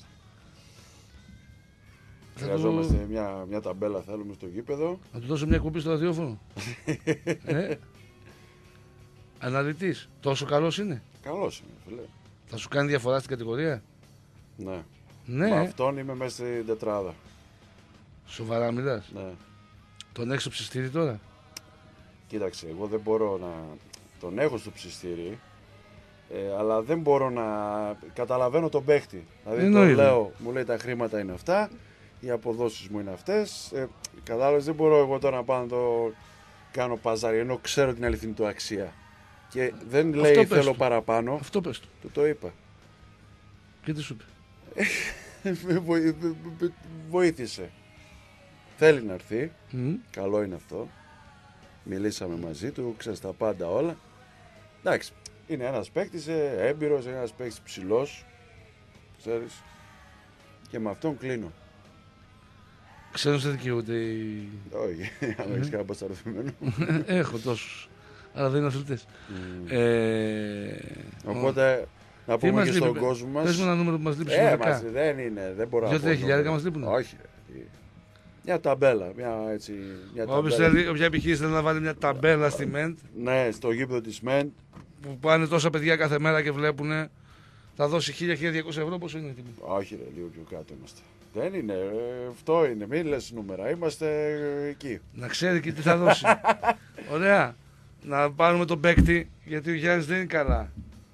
Θα Χρειαζόμαστε του... μια, μια ταμπέλα θέλουμε στο γήπεδο. να του δώσω μια κουμπί στο ραδιόφωνο. ε? Αναλυτής. Τόσο καλός είναι. Καλός είναι, φίλε. Θα σου κάνει διαφορά στην κατηγορία? Ναι. Ναι. Με αυτόν είμαι μέσα στην τετράδα. Σοβαρά μιλάς. Ναι. Τον έχεις στο ψιστήρι τώρα? Κοίταξε, εγώ δεν μπορώ να... Τον έχω στο ψιστήρι, ε, αλλά δεν μπορώ να... Καταλαβαίνω τον παίχτη. Δηλαδή τον Εννοείται. λέω, μου λέει τα χρήματα είναι αυτά, οι αποδόσεις μου είναι αυτές. Ε, κατάλαβες, δεν μπορώ εγώ τώρα να πάω να το κάνω παζάρι, ενώ ξέρω την αληθινή του αξία. Και δεν λέει πες θέλω του. παραπάνω, Αυτό πες του. του το είπα. Και τι σου είπε? Βοη- Βοήθησε. Θέλει να έρθει. Μμ. Καλό είναι αυτό. Μιλήσαμε μαζί του, ξέρεις τα πάντα όλα. Εντάξει, είναι ένας παίκτης ε, έμπειρος, είναι ένας παίκτης ψηλός. Ξέρεις. Και με αυτόν κλείνω. Ξέρω σε δικαιούται η... Όχι, αν έχεις κανένα πασταρωθημένο. Έχω τόσους. Αλλά δεν είναι αθλητές. Ε... Οπότε, να Τι πούμε μας και λείπει, στον πε- κόσμο Πες μου μας. ένα νούμερο που μας λείπει Ε, συνολικά. μας, δεν είναι, δεν μπορώ να Δύο-τρία πω το χιλιάρικα νούμερο. μας λείπουνε. Όχι. ρε. Μια ταμπέλα, μια έτσι, μια Όποιος ταμπέλα. θέλει, όποια επιχείρηση θέλει να βάλει μια ταμπέλα στη ΜΕΝΤ Ναι, στο γήπεδο της ΜΕΝΤ. που πάνε τόσα παιδιά κάθε μέρα και βλέπουν, θα δώσει χίλια με χίλια διακόσια ευρώ. Πόσο είναι η τιμή? Όχι ρε, λίγο πιο κάτω είμαστε. Δεν είναι, ε, αυτό είναι, μην λες νούμερα, είμαστε ε, εκεί. Να ξέρει και τι θα δώσει. Ωραία. Να πάρουμε τον παίκτη, γιατί ο Γιάννης δεν είναι καλά.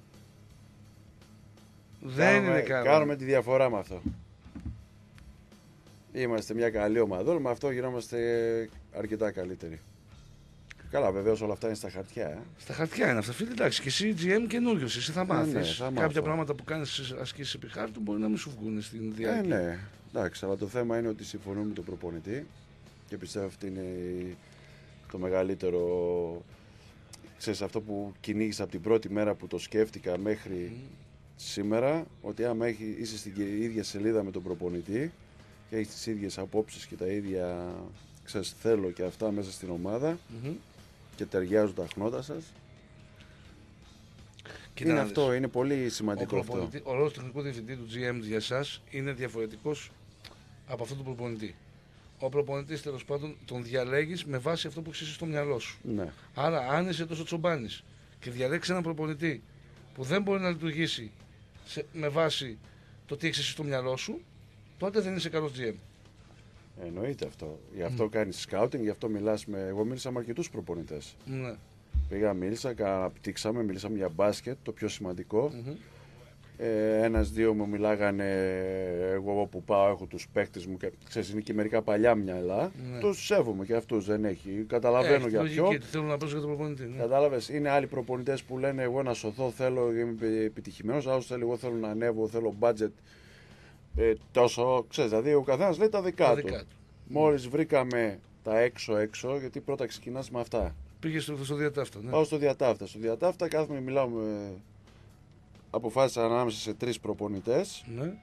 Δεν κάνουμε, είναι καλά. κάνουμε τη διαφορά με αυτό. Είμαστε μια καλή ομάδα, με αυτό γινόμαστε αρκετά καλύτεροι. Καλά, βεβαίως όλα αυτά είναι στα χαρτιά. Ε. Στα χαρτιά είναι αυτά, φίλε. Εντάξει, και εσύ τζι εμ καινούριο. Εσύ θα μάθεις. Ναι, ναι, θα Κάποια μάθω. πράγματα που κάνεις ασκήσεις επί χάρτου μπορεί να μην σου βγουν στην διάρκεια. Ε, ναι, εντάξει, αλλά το θέμα είναι ότι συμφωνούμε με τον προπονητή και πιστεύω αυτή είναι το μεγαλύτερο. Ξέρεις, αυτό που κυνήγησα από την πρώτη μέρα που το σκέφτηκα μέχρι mm. σήμερα, ότι άμα έχει, είσαι στην ίδια σελίδα με τον προπονητή και έχεις τις ίδιες απόψεις και τα ίδια, ξέρεις, θέλω και αυτά μέσα στην ομάδα mm-hmm. και ταιριάζουν τα χνότα σας. Και είναι αυτό, είναι πολύ σημαντικό ο αυτό. Ο ρόλος του τεχνικού διευθυντή του τζι εμ για εσάς είναι διαφορετικός από αυτόν του προπονητή. Ο προπονητής, τέλος πάντων, τον διαλέγεις με βάση αυτό που έχεις στο μυαλό σου. Ναι. Άρα, αν είσαι τόσο τσομπάνης και διαλέξεις έναν προπονητή που δεν μπορεί να λειτουργήσει σε, με βάση το τι έχεις στο μυαλό σου, τότε δεν είσαι καλός τζι εμ. Εννοείται αυτό. Γι' αυτό Mm. κάνεις scouting, γι' αυτό μιλάς με. Εγώ μίλησα με αρκετούς προπονητές. Ναι. Πήγα, μίλησα, αναπτύξαμε, μιλήσαμε για μπάσκετ, το πιο σημαντικό. Mm-hmm. Ε, ένας-δύο μου μιλάγανε, εγώ όπου πάω έχω τους παίκτες μου και ξέρεις, είναι και μερικά παλιά μυαλά. Ναι. Τους σέβομαι και αυτούς, δεν έχει. Καταλαβαίνω ε, για ποιο. ποιο. Θέλω να παίξω για τον προπονητή. Ναι. Κατάλαβες, είναι άλλοι προπονητές που λένε εγώ να σωθώ, θέλω, είμαι επιτυχημένος. Άλλος θέλει, εγώ θέλω να ανέβω, θέλω budget. Ε, τόσο, ξέρεις, δηλαδή ο καθένας λέει τα δικά τα του. Δικά του. Μόλις βρήκαμε τα έξω-έξω, γιατί πρώτα ξεκινάς με αυτά. Πήγε στο, στο διατάφτα. Ναι. Πάω στο διατάφτα. Στο διατάφτα κάθομαι, μιλάω με. Αποφάσισα ανάμεσα σε τρεις προπονητές. Ναι.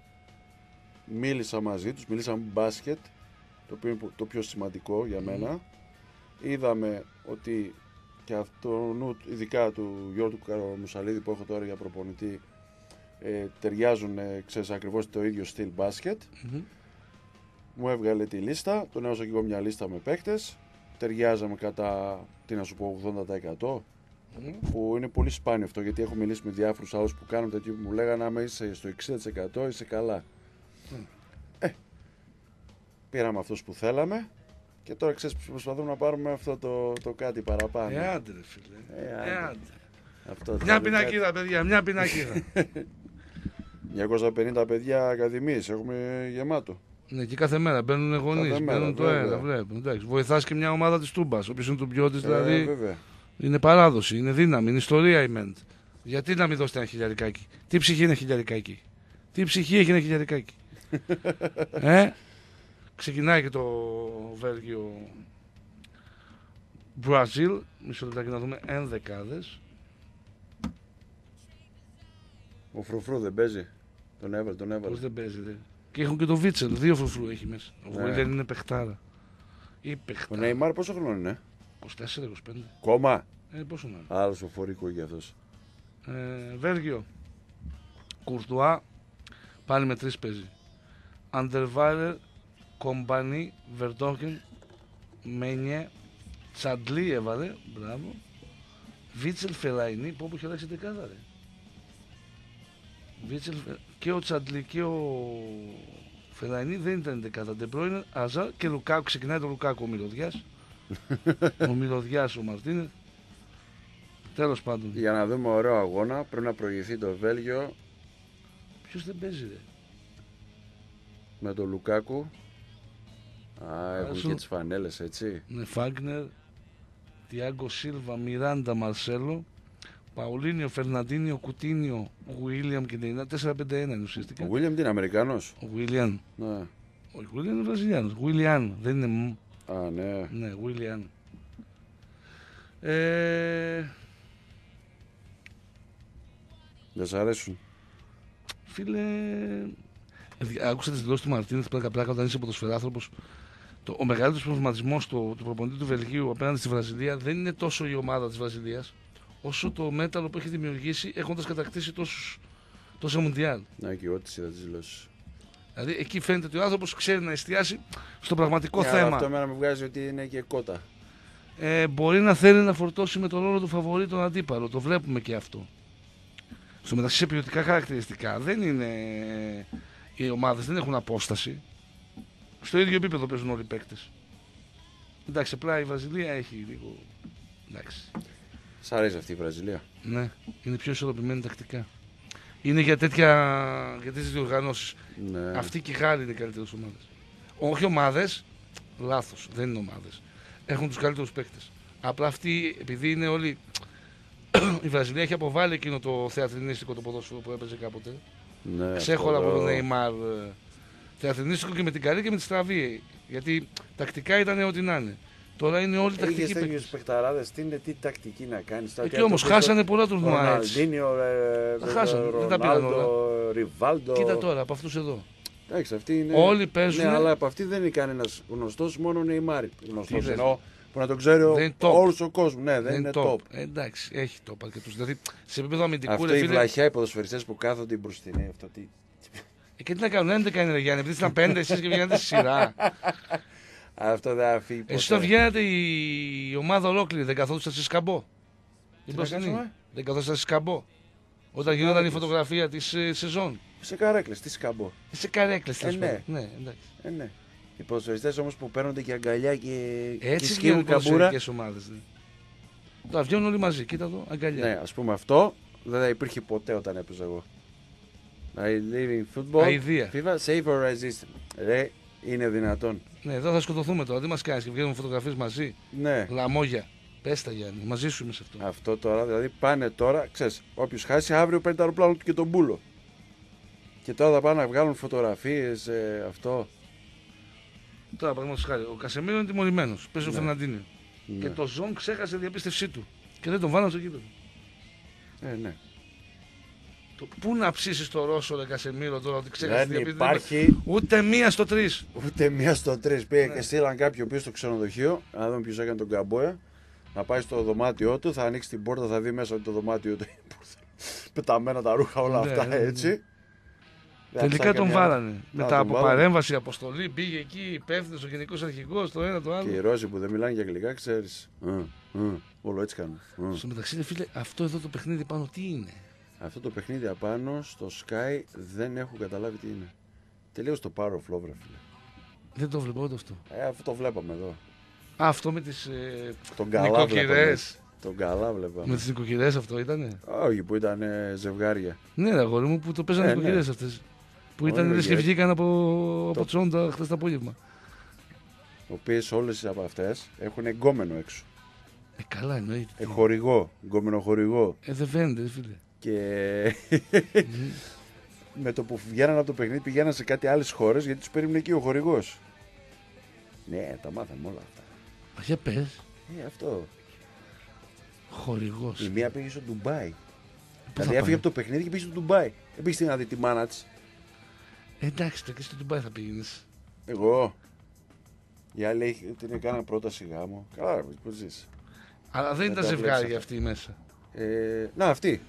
Μίλησα μαζί τους, μιλήσαμε μπάσκετ, το οποίο είναι το πιο σημαντικό για μένα. Mm. Είδαμε ότι και αυτό, ειδικά του Γιώργου Καραμουσαλίδη που έχω τώρα για προπονητή, ε, ταιριάζουν, ε, ξέρεις, ακριβώς το ίδιο στυλ μπάσκετ. Mm-hmm. Μου έβγαλε τη λίστα, τον έδωσα και εγώ μια λίστα με παίκτες. Ταιριάζαμε κατά, τι να σου πω, ογδόντα τοις εκατό. Mm. Που είναι πολύ σπάνιο αυτό, γιατί έχω μιλήσει με διάφορους άλλους που κάνουν τέτοιο που μου λέγανε άμα είσαι στο εξήντα τοις εκατό είσαι καλά. Mm. Ε, πήραμε αυτούς που θέλαμε και τώρα ξέρεις προσπαθούμε να πάρουμε αυτό το, το κάτι παραπάνω. Ε, άντε ρε φίλε. Ε, άντε. Ε, άντε. Αυτό μια πινακίδα κάτι... παιδιά, μια πινακίδα. διακόσια πενήντα παιδιά ακαδημίες έχουμε γεμάτο. Ναι, και κάθε μέρα μπαίνουν γονείς, μπαίνουν το ένα, βλέπουν. Εντάξει, βοηθάς και μια ομάδα της Τούμπας, όποιος είναι του ποιότης, δηλαδή. Ε, βέβαια. Είναι παράδοση, είναι δύναμη, είναι ιστορία η ΜΕΝΤ. Γιατί να μην δώσετε ένα χιλιαρικάκι. Τι ψυχή είναι χιλιαρικάκι. Τι ψυχή έχει ένα χιλιαρικάκι. ε, ξεκινάει και το Βέλγιο Μπραζίλ. Μισό λεπτάκι να δούμε ενδεκάδες. Ο Φρουφρού δεν παίζει. Τον έβαλε, τον έβαλε. Πώς δεν παίζει, δε. Και έχουν και το Βίτσελ, δύο Φρουφρού έχει μέσα. Ο ναι. Βίλεν είναι παιχτάρα. Ή παιχτάρα. Ο Νέιμαρ πόσο χρόνο είναι? είκοσι τέσσερα είκοσι πέντε. Κόμμα. Ε, πόσο να είναι. Άλλος ο φορικό για αυτός. Ε, Βέλγιο. Κουρτουά. Πάλι με τρεις παίζει. Αντερβάιλερ, Κομπανί, Βερτόχεν, Μένιε, Τσαντλή έβαλε. Μπράβο. Βίτσελ, Φελαϊνί. Πω που έχει αλλάξει δεκάδα, ρε. Βίτσελ, και ο Τσαντλή και ο Φελαϊνί δεν ήταν δεκάδα. Ντεμπρόινερ, Αζάρ και Λουκάκου. Ξεκινάει το Λουκάκου ο Μυρωδιάς. ο Μυρωδιάς ο Μαρτίνεθ. Τέλος πάντων. Για να δούμε ωραίο αγώνα, πρέπει να προηγηθεί το Βέλγιο. Ποιος δεν παίζει, ρε. Με τον Λουκάκου. Α, έχουν Άσου. και τις φανέλες, έτσι. Ναι, Φάγκνερ, Τιάγκο Σίλβα, Μιράντα, Μαρσέλο, Παουλίνιο, Φερναντίνιο, Κουτίνιο, Γουίλιαμ και Ντέινα. τέσσερα πέντε ένα είναι ουσιαστικά. Ο Γουίλιαμ τι είναι, Αμερικάνος? Ο Γουίλιαν. Ναι. Ο Γουίλιαν είναι Βραζιλιάνος. Γουίλιαν, δεν είναι μου. Α, ναι. Ναι, Γουίλιαν. Ε... Δεν σ' αρέσουν? Φίλε, άκουσα τις δηλώσεις του Μαρτίνεθ πλάκα πλάκα όταν είσαι ποδοσφαιράνθρωπος. Το, ο μεγαλύτερος προβληματισμός του, του προπονητή του Βελγίου απέναντι στη Βραζιλία δεν είναι τόσο η ομάδα της Βραζιλίας, όσο το μέταλλο που έχει δημιουργήσει έχοντας κατακτήσει τόσους, τόσα μουντιάλ. Να, και εγώ τις είδα τις δηλώσεις. Δηλαδή εκεί φαίνεται ότι ο άνθρωπος ξέρει να εστιάσει στο πραγματικό yeah, θέμα. Αυτό εμένα με βγάζει ότι είναι και κότα. Ε, μπορεί να θέλει να φορτώσει με τον ρόλο του φαβορί τον αντίπαλο. Το βλέπουμε και αυτό. Στο μεταξύ σε ποιοτικά χαρακτηριστικά δεν είναι. Οι ομάδες δεν έχουν απόσταση. Στο ίδιο επίπεδο παίζουν όλοι οι παίκτες. Εντάξει, απλά η Βραζιλία έχει λίγο. Εντάξει. Σ' αρέσει αυτή η Βραζιλία? Ναι, είναι πιο ισορροπημένη τακτικά. Είναι για, τέτοια, για τέτοιες διοργανώσεις. Ναι. Αυτοί και οι Γάλλοι είναι οι καλύτερες ομάδες. Όχι ομάδες, λάθος, δεν είναι ομάδες. Έχουν τους καλύτερους παίκτες. Απλά αυτοί, επειδή είναι όλοι. Η Βραζιλία έχει αποβάλει εκείνο το θεατρινίστικο το ποδόσφαιρο που έπαιζε κάποτε. Ναι, Ξέχωρα αυτό από τον εδώ. Νεϊμάρ. Θεατρινίστικο και με την καλή και με τη στραβή. Γιατί τακτικά ήταν ό,τι να είναι. Τώρα είναι όλοι τακτικοί Είχες τέτοιους παίκτες. παιχταράδες, τι, είναι, τι τακτική να κάνεις. Εκεί όμως χάσανε πολλά τουρνουά έτσι. Ροναλντίνιο, Τα χάσανε, δεν τα πήραν όλα. Ρονάλντο, Ριβάλντο. Κοίτα τώρα, από αυτούς εδώ. Εντάξει, αυτοί είναι... Όλοι παίζουν. Ναι, αλλά από αυτοί δεν είναι κανένας γνωστός, μόνο ο Νεϊμάρ. Γνωστός θες. εννοώ, που να τον ξέρει Δεν είναι top. όλος ο κόσμος. Ναι, δεν είναι top. Ε, εντάξει, έχει top αρκετούς. Δηλαδή σε επίπεδο αμυντικού Αυτό ρε οι φίλε. βλαχιά οι ποδοσφαιριστές που κάθονται μπροστινοί. Αυτό τι... Ε, και τι να κάνουν, έντεκα είναι ρε Γιάννη, επειδή ήταν πέντε εσείς και βγαίνετε στη σειρά. Αυτό δεν θα φύγει ποτέ. Εσείς το βγαίνετε η... η ομάδα ολόκληρη, δεν καθόντουσαν σε σκαμπό. Τι Η να μπροστινή. κάνουμε? Δεν καθόντουσαν σε σκαμπό. Όταν γινόταν η καρέκλες. φωτογραφία της ε, σεζόν. Σε καρέκλες, τι σκαμπό. Σε καρέκλες τέλος Ε, ναι. πάντων. Ναι, εντάξει. Ε, ναι. Οι ποδοσφαιριστές όμως που παίρνονται και αγκαλιά και, και Έτσι σκύβουν βγαίνουν οι καμπούρα. ποδοσφαιρικές ομάδες. Ναι. Τώρα βγαίνουν όλοι μαζί, κοίτα εδώ, αγκαλιά. Ναι, ας πούμε αυτό δεν θα υπήρχε ποτέ όταν έπαιζα εγώ. I live in football. Αηδία. FIFA, save or resist. Ρε, είναι δυνατόν. Ναι, εδώ θα σκοτωθούμε τώρα, τι μας κάνεις και βγαίνουμε φωτογραφίες μαζί. Ναι. Λαμόγια. Πες τα Γιάννη, μαζί σου είμαι σε αυτό. Αυτό τώρα, δηλαδή πάνε τώρα, ξέρεις, όποιος χάσει αύριο παίρνει το αεροπλάνο του και τον μπούλο. Και τώρα θα πάνε να βγάλουν φωτογραφίες, ε, αυτό. Τώρα, παραδείγματος χάρη, ο Κασεμίρο είναι τιμωρημένος. Παίζει ο Ναι. Φερναντίνιο. Ναι. Και το Ζων ξέχασε τη διαπίστευσή του. Και δεν τον βάλανε στο γήπεδο. Ε, ναι. Το, πού να ψήσει το Ρώσο, ρε Κασεμίρο, τώρα ότι ξέχασε τη Δεν διαπίστευση. υπάρχει Ούτε μία στο τρει. ούτε μία στο τρεις. Πήγε Ναι. και στείλαν κάποιον πίσω στο ξενοδοχείο, να δούμε ποιος έκανε τον καμπόια, να πάει στο δωμάτιό του, θα ανοίξει την πόρτα, θα δει μέσα ότι το δωμάτιό του πεταμένα τα ρούχα, όλα Ναι, αυτά ναι, ναι. έτσι. Δεν Τελικά ψάχνει τον καμιά- βάλανε. Να Μετά τον από βάλανε. παρέμβαση, αποστολή, πήγε εκεί υπεύθυνο ο γενικό αρχηγό, το ένα το Και οι άλλο. Ρώσοι που δεν μιλάνε για αγγλικά, ξέρεις. Ε, ε, όλο έτσι κάνουν. Ε. Στο μεταξύ, ρε φίλε, αυτό εδώ το παιχνίδι πάνω τι είναι. Αυτό το παιχνίδι απάνω στο Sky δεν έχω καταλάβει τι είναι. Τελείως το Power of Love, ρε φίλε. Δεν το βλέπω ούτε αυτό. Ε, αυτό το βλέπαμε εδώ. Α, αυτό με τι ε, Τον καλά βλέπαμε. νοικοκυρέ. Τον καλά βλέπαμε. Με τι νοικοκυρέ αυτό ήτανε. Όχι, που ήταν ε, ζευγάρια. Ναι, ρε αγόρι μου που το παίζανε Ε, οι ναι. νοικοκυρέ αυτέ. Που Όλοι ήταν λες και νοικοκυρές. βγήκαν από, Το- από τσόντα χθε το απόγευμα. Οι οποίες όλες από αυτές έχουν εγκόμενο έξω. Ε, καλά εννοείται. Ε, χορηγό, εγκόμενο χορηγό. Ε, δεν φαίνεται, ρε φίλε. Και με το που βγαίναν από το παιχνίδι πηγαίναν σε κάτι άλλες χώρες γιατί τους περίμενε εκεί ο χορηγός. Ναι, τα μάθαμε όλα αυτά. Α, για πες. Ε, αυτό. Χορηγός. Η μία πήγε στο Ντουμπάι. Πού Δηλαδή θα έφυγε πάει? από το παιχνίδι και πήγε στο Ντουμπάι. Δεν πήγε να δει τη μάνα της. Ε, εντάξει, τώρα και στο Ντουμπάι θα πήγαινες. Εγώ. Η άλλη έχει, την έκανα πρόταση γάμο. Καλά, ρε, πώς ζεις. Αλλά δεν Δεν ήταν τα ζευγάρια βλέπεις αυτή μέσα. Ε, να, αυτή.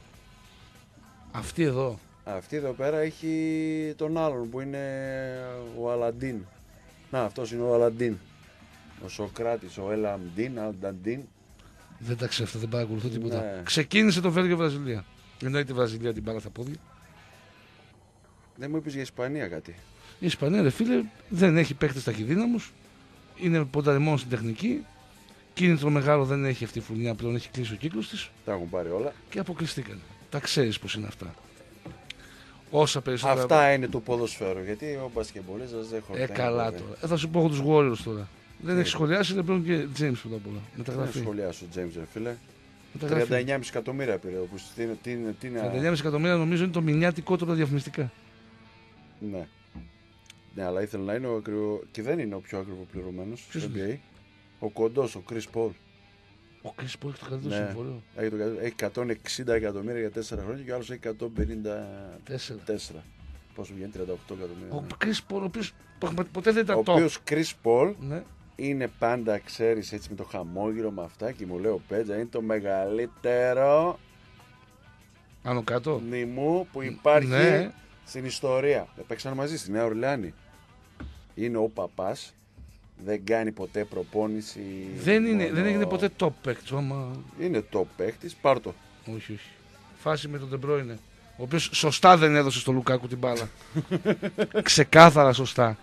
Αυτή εδώ. Αυτή εδώ πέρα έχει τον άλλον που είναι ο Αλαντίν. Να, αυτός είναι ο Αλαντίν. Ο Σοκράτης, ο Ελαμντίν, Αλαντίν. Δεν τα ξέρω αυτά, δεν παρακολουθώ τίποτα. Ναι. Ξεκίνησε το Βέλγιο-Βραζιλία. Εννοεί τη Βραζιλία την πάρα στα πόδια. Δεν μου είπες για Ισπανία κάτι. Η Ισπανία, ρε φίλε, δεν έχει παίχτες ταχυδύναμους. Είναι πονταρεμένο στην τεχνική. Κίνητρο μεγάλο δεν έχει αυτή η φουρνιά πλέον, έχει κλείσει ο κύκλος της Τα έχουν πάρει όλα. και αποκλειστήκαν. Τα ξέρεις πως είναι αυτά. Όσα περισσότερα. Αυτά είναι το ποδοσφαίρο. Γιατί ο μπασκεμπολίστας δεν Ε, χορτάει. καλά τώρα. Ε, θα σου πω εγώ τους Warriors τώρα. Δεν Ναι. έχει σχολιάσει LeBron και James πρώτα απ' όλα. Δεν Μεταγραφή. σχολιάσω, James, ρε φίλε. Μεταγραφή. τριάντα εννιά κόμμα πέντε εκατομμύρια πήρε. Όπως τι είναι, τι είναι, τι είναι. τριάντα εννιά εκατομμύρια νομίζω είναι το μηνιάτικό του από τα διαφημιστικά. Ναι. Ναι, αλλά ήθελε να είναι ο ακριβο... και δεν είναι ο πιο ακριβό πληρωμένο στο Ποιος N B A. Ο κοντός, ο Chris Paul. Ο Chris Paul έχει το καλύτερο Ναι. συμβόλαιο. Έχει, το... έχει εκατόν εξήντα εκατομμύρια για τέσσερα χρόνια και ο άλλος έχει εκατόν πενήντα τέσσερα. Τέσσερα. Πόσο βγαίνει, τριάντα οκτώ εκατομμύρια. Ο ναι. Chris Paul, ο οποίος πραγματι- ποτέ δεν Ο ήταν top. οποίος Chris Paul Ναι. είναι πάντα, ξέρεις, έτσι με το χαμόγελο με αυτά και μου λέει ο Πέτζα είναι το μεγαλύτερο Άνω κάτω. νημού που υπάρχει Ναι. στην ιστορία. Παίξαν μαζί στη Νέα Ορλεάνη. Είναι ο παπάς, δεν κάνει ποτέ προπόνηση. Δεν, είναι, μόνο- δεν έγινε ποτέ top παίκτης, άμα... Είναι top παίκτης, πάρ' το. Όχι, όχι. Φάση με τον Ντεμπρόινε. Ο οποίος σωστά δεν έδωσε στο Λουκάκου την μπάλα. Ξεκάθαρα σωστά.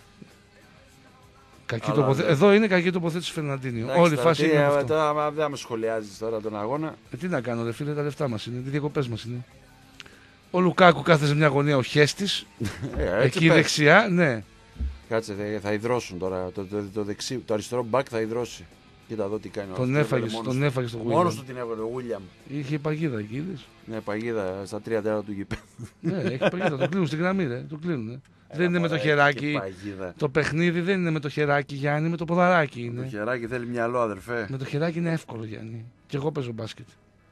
Κακή Αλλά τοποθε... ναι. Εδώ είναι κακή τοποθέτηση του Φερναντίνιο. Όλη η φάση είναι αυτό. Τώρα δεν με σχολιάζεις τώρα τον αγώνα. Ε, τι να κάνω, ρε φίλε, τα λεφτά μας είναι, οι διακοπές μας είναι. Ο Λουκάκου κάθεται σε μια γωνία, ο Χέστης. Ε, έτσι Εκεί πες. δεξιά, ναι. Κάτσε, θα- θα υδρώσουν τώρα. Το, το, το, δεξί, το αριστερό μπακ θα υδρώσει. Κοίτα εδώ τι κάνει. Τον έφαγε, τον έφαγε στο Γουίλιαμ. Μόνος του την έβγαλε ο Γουίλιαμ. Είχε παγίδα εκεί, είδες. Ναι, παγίδα στα τρία τέταρτα του γηπέδου. Ναι, έχει παγίδα. Το κλείνουν στην γραμμή, ρε. Το κλείνουν. Δεν είναι με το χεράκι. Το παιχνίδι δεν είναι με το χεράκι, Γιάννη, με το ποδαράκι είναι. Το χεράκι θέλει μυαλό, αδερφέ. Με το χεράκι είναι εύκολο, Γιάννη. Και εγώ παίζω μπάσκετ.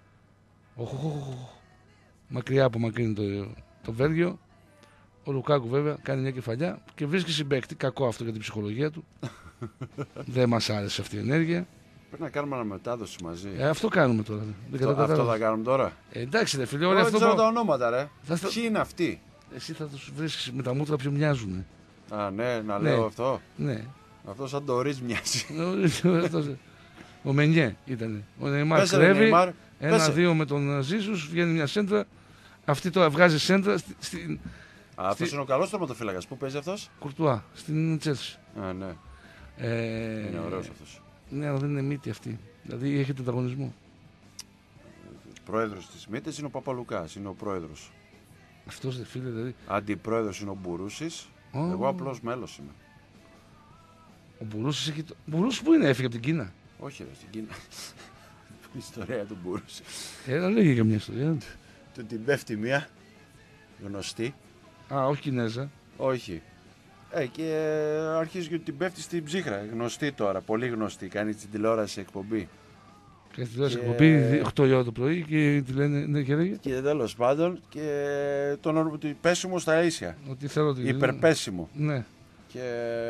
Μακριά από μακρύνει το, το Βέλγιο. Ο Λουκάκου βέβαια κάνει μια κεφαλιά και βρίσκει συμπαίκτη. Κακό αυτό για την ψυχολογία του. Δεν μας άρεσε αυτή η ενέργεια. Πρέπει να κάνουμε αναμετάδοση μαζί. Ε, αυτό κάνουμε τώρα. Το, αυτό θα κάνουμε τώρα. Ε, εντάξει, ρε φίλε, όλοι αυτό. Δεν ξέρω τα ονόματα, ρε. Θα... Ποιοι είναι αυτοί. Εσύ θα τους βρίσκεις με τα μούτρα πιο μοιάζουν. Α, ναι, να ναι. λέω αυτό. Ναι. Αυτό σαν το Ρίζ μοιάζει. Ο Μενιέ ήταν. Ο Νεϊμάρ κρέβει. Ένα-δύο με τον Ζήσους, βγαίνει μια σέντρα. Αυτή τώρα βγάζει σέντρα. Στη, στη, αυτό στη... είναι ο καλός τερματοφύλακας. Πού παίζει αυτός? Κουρτουά, στην Τσέλσι. Α, ναι. Ε... Είναι ωραίος αυτός. Ναι, αλλά δεν είναι μύτη αυτή. Δηλαδή έχει ανταγωνισμό. Πρόεδρος της μύτης είναι ο Παπαλουκάς, είναι ο πρόεδρος. Αυτός δεν φίλε, δηλαδή. Αντιπρόεδρος είναι ο Μπουρούσης. Oh. Εγώ απλώς μέλος είμαι. Ο Μπουρούσης έχει. Το... Μπουρούσης πού είναι, έφυγε από την Κίνα? Όχι, ρε, στην Κίνα. Η ιστορία του Μπουρούση. Έλα, λέγε και μια ιστορία. Του την πέφτει μία γνωστή. Α, όχι Κινέζα. Όχι. Ε, και αρχίζει και την πέφτει στην ψύχρα. Γνωστή τώρα, πολύ γνωστή. Κάνει την τηλεόραση εκπομπή. Κάνει την τηλεόραση και... εκπομπή οκτώ η ώρα το πρωί και τη λένε. Ναι, και λέγε. Και τέλος πάντων και τον πέσιμο στα ίσια. Ότι θέλω ότι. Υπερπέσιμο. Ναι. Και.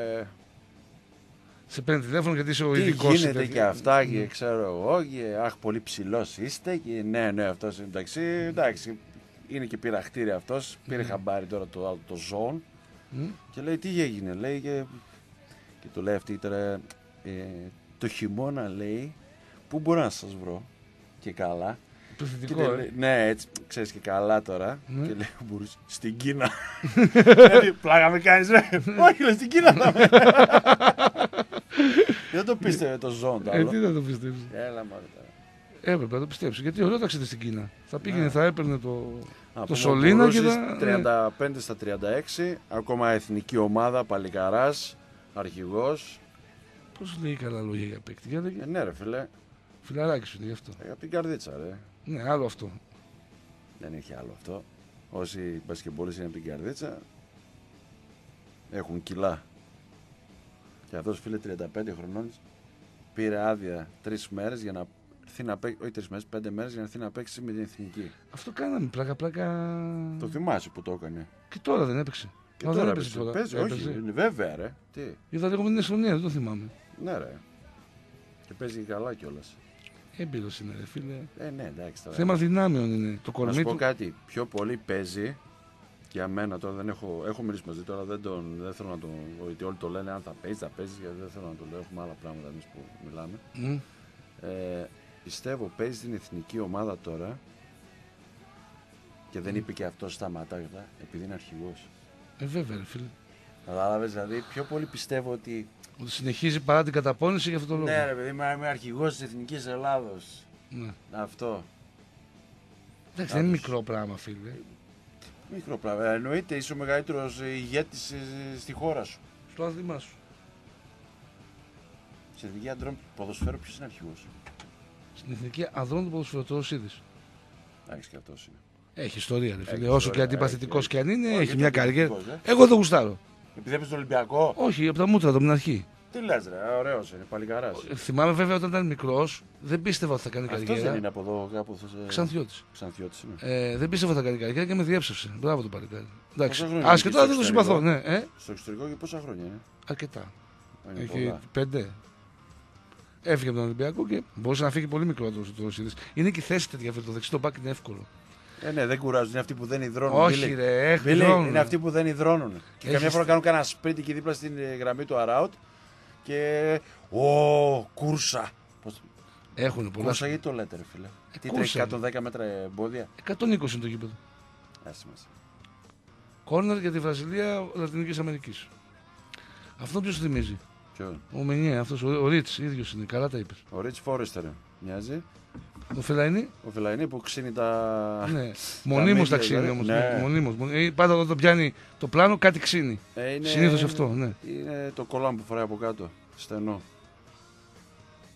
Σε παίρνει τηλέφωνο γιατί είσαι ο τι ειδικός. Γίνεται και αυτά και ξέρω εγώ. Και αχ, πολύ ψηλός είστε. Και ναι, ναι, αυτός είναι εντάξει. Εντάξει. Είναι και πειραχτήρια αυτός. Πήρε χαμπάρι τώρα το, το ζώο. Mm. Και λέει τι έγινε, λέει και, και του λέει αυτή τώρα ε, το χειμώνα λέει πού μπορώ να σας βρω και καλά. Πληθυντικό, ε. λέει, ναι, έτσι ξέρεις και καλά τώρα. Mm. Και λέει μπορείς στην Κίνα. Πλάκα με κάνεις ρε. Όχι λέει στην Κίνα θα με. Δεν το πίστευε το ζώο. Ε, τι δεν το πίστεψε. Έλα μωρέ. Έπρεπε να το πιστέψει γιατί ωραίο ταξίδι στην Κίνα. Θα πήγαινε, yeah. θα έπαιρνε το, Α, το σωλήνα και θα. τριάντα πέντε στα τριάντα έξι, ακόμα εθνική ομάδα, παλικαράς, αρχηγός. Πώς λέει καλά λόγια για παίκτη, για λέγε. Ε, ναι, ρε φίλε. Φιλαράκι σου είναι γι' αυτό. Ε, από την καρδίτσα, ρε. Ναι, άλλο αυτό. Δεν έχει άλλο αυτό. Όσοι μπασκεμπολείς είναι από την καρδίτσα, έχουν κιλά. Και αυτός φίλε τριάντα πέντε χρονών πήρε άδεια τρεις μέρες για να. Να παίξει, όχι τρεις μέρες, πέντε μέρες για να έρθει να παίξει με την εθνική. Αυτό κάναμε πλάκα πλάκα. Το θυμάσαι που το έκανε. Και τώρα δεν έπαιξε. Και τώρα δεν έπαιξε. Τώρα. Παίζει, όχι, είναι βέβαια ρε. Τι. Είδα λίγο με την Εστονία, δεν το θυμάμαι. Ναι, ρε. Και παίζει καλά κιόλας. Έμπειρος είναι, ρε φίλε. Ε, ναι, εντάξει τώρα. Θέμα δυνάμεων είναι. Το κορμί να σου πω του... κάτι. Πιο πολύ παίζει. Για μένα τώρα δεν έχω, έχω μιλήσει μαζί τώρα. Δεν, τον, δεν θέλω να τον. Γιατί όλοι το λένε αν θα παίζει, θα παίζει. Γιατί δεν θέλω να το λέω. Έχουμε άλλα πράγματα εμείς που μιλάμε. Mm. Ε, Πιστεύω παίζει στην εθνική ομάδα τώρα και δεν είπε και αυτό σταματά επειδή είναι αρχηγός. Ε, βέβαια, ρε φίλε. Κατάλαβες, δηλαδή πιο πολύ πιστεύω ότι. Ότι συνεχίζει παρά την καταπώνηση για αυτό το λόγο. Ναι, ρε παιδί, είμαι αρχηγός της Εθνικής Ελλάδος. Ναι. Αυτό. Εντάξει, δεν είναι μικρό πράγμα, φίλε. Μικρό πράγμα. Εννοείται, είσαι ο μεγαλύτερος ηγέτης στη χώρα σου. Στο άθλημά σου. Στην Εθνική Αντρών Ποδοσφαίρου, ποιος είναι αρχηγός? Στην Εθνική Ανδρών του Ποδοσφαιρού, ο Σίδης. Εντάξει, και αυτός είναι. Έχει ιστορία, ρε φίλε. Όσο και αντιπαθητικός και αν είναι, όχι, έχει μια καριέρα. Ε? Εγώ δεν γουστάρω. Επειδή έπαιζε στον Ολυμπιακό. Όχι, από τα μούτρα από την αρχή. Τι λες, ρε, ωραίος είναι, παλικαράς. Θυμάμαι βέβαια όταν ήταν μικρός, δεν πίστευα ότι θα κάνει καριέρα. Αυτός δεν είναι από εδώ κάπου. Ξανθιώτης. Ξανθιώτης είναι. Ε, δεν πίστευα ότι θα κάνει καριέρα και με διέψευσε. Μπράβο το παλικάρι. Εντάξει. Ασχετά δεν το συμπαθώ, ναι. Ε? Στο εξωτερικό και πόσα χρόνια είναι? Αρκετά. Είναι έχει πολλά. Πέντε. Έφυγε από τον Ολυμπιακό και μπορούσε να φύγει πολύ μικρότερο το Σίδης. Είναι και η θέση τέτοια, το δεξί το μπακ είναι εύκολο. Ε, ναι, δεν κουράζουν. Είναι αυτοί που δεν υδρώνουν. Όχι, Μπίλε. ρε, Μπίλε, είναι αυτοί που δεν υδρώνουν. Και Έχεις... καμιά φορά κάνουν κανένα σπίτι εκεί δίπλα στην γραμμή του αράουτ και. Ω, κούρσα. Πώς... Έχουν πολλά. Κούρσα, γιατί το λέτε, ρε φίλε. Ε, Τι τρέχει εκατόν δέκα μέτρα εμπόδια. εκατόν είκοσι είναι το γήπεδο. Άσαι μας. Κόρνερ για τη Βραζιλία Λατινικής Αμερικής. Αυτό ποιος θυμίζει? Ποιο? Ο Μενιέ, αυτός, ο, ο Ρίτς, ίδιος είναι, καλά τα είπες. Ο Ρίτς Φόρεστερ μοιάζει. Ο Φελαϊνί. Ο Φελαϊνί που ξύνει τα. Ναι. Μονίμως τα ξύνει όμως. Ναι. Μονίμως. Πάντα όταν το πιάνει το πλάνο κάτι ξύνει. Ε, είναι... Συνήθως αυτό. Ναι. Είναι το κολάμ που φοράει από κάτω. Στενό.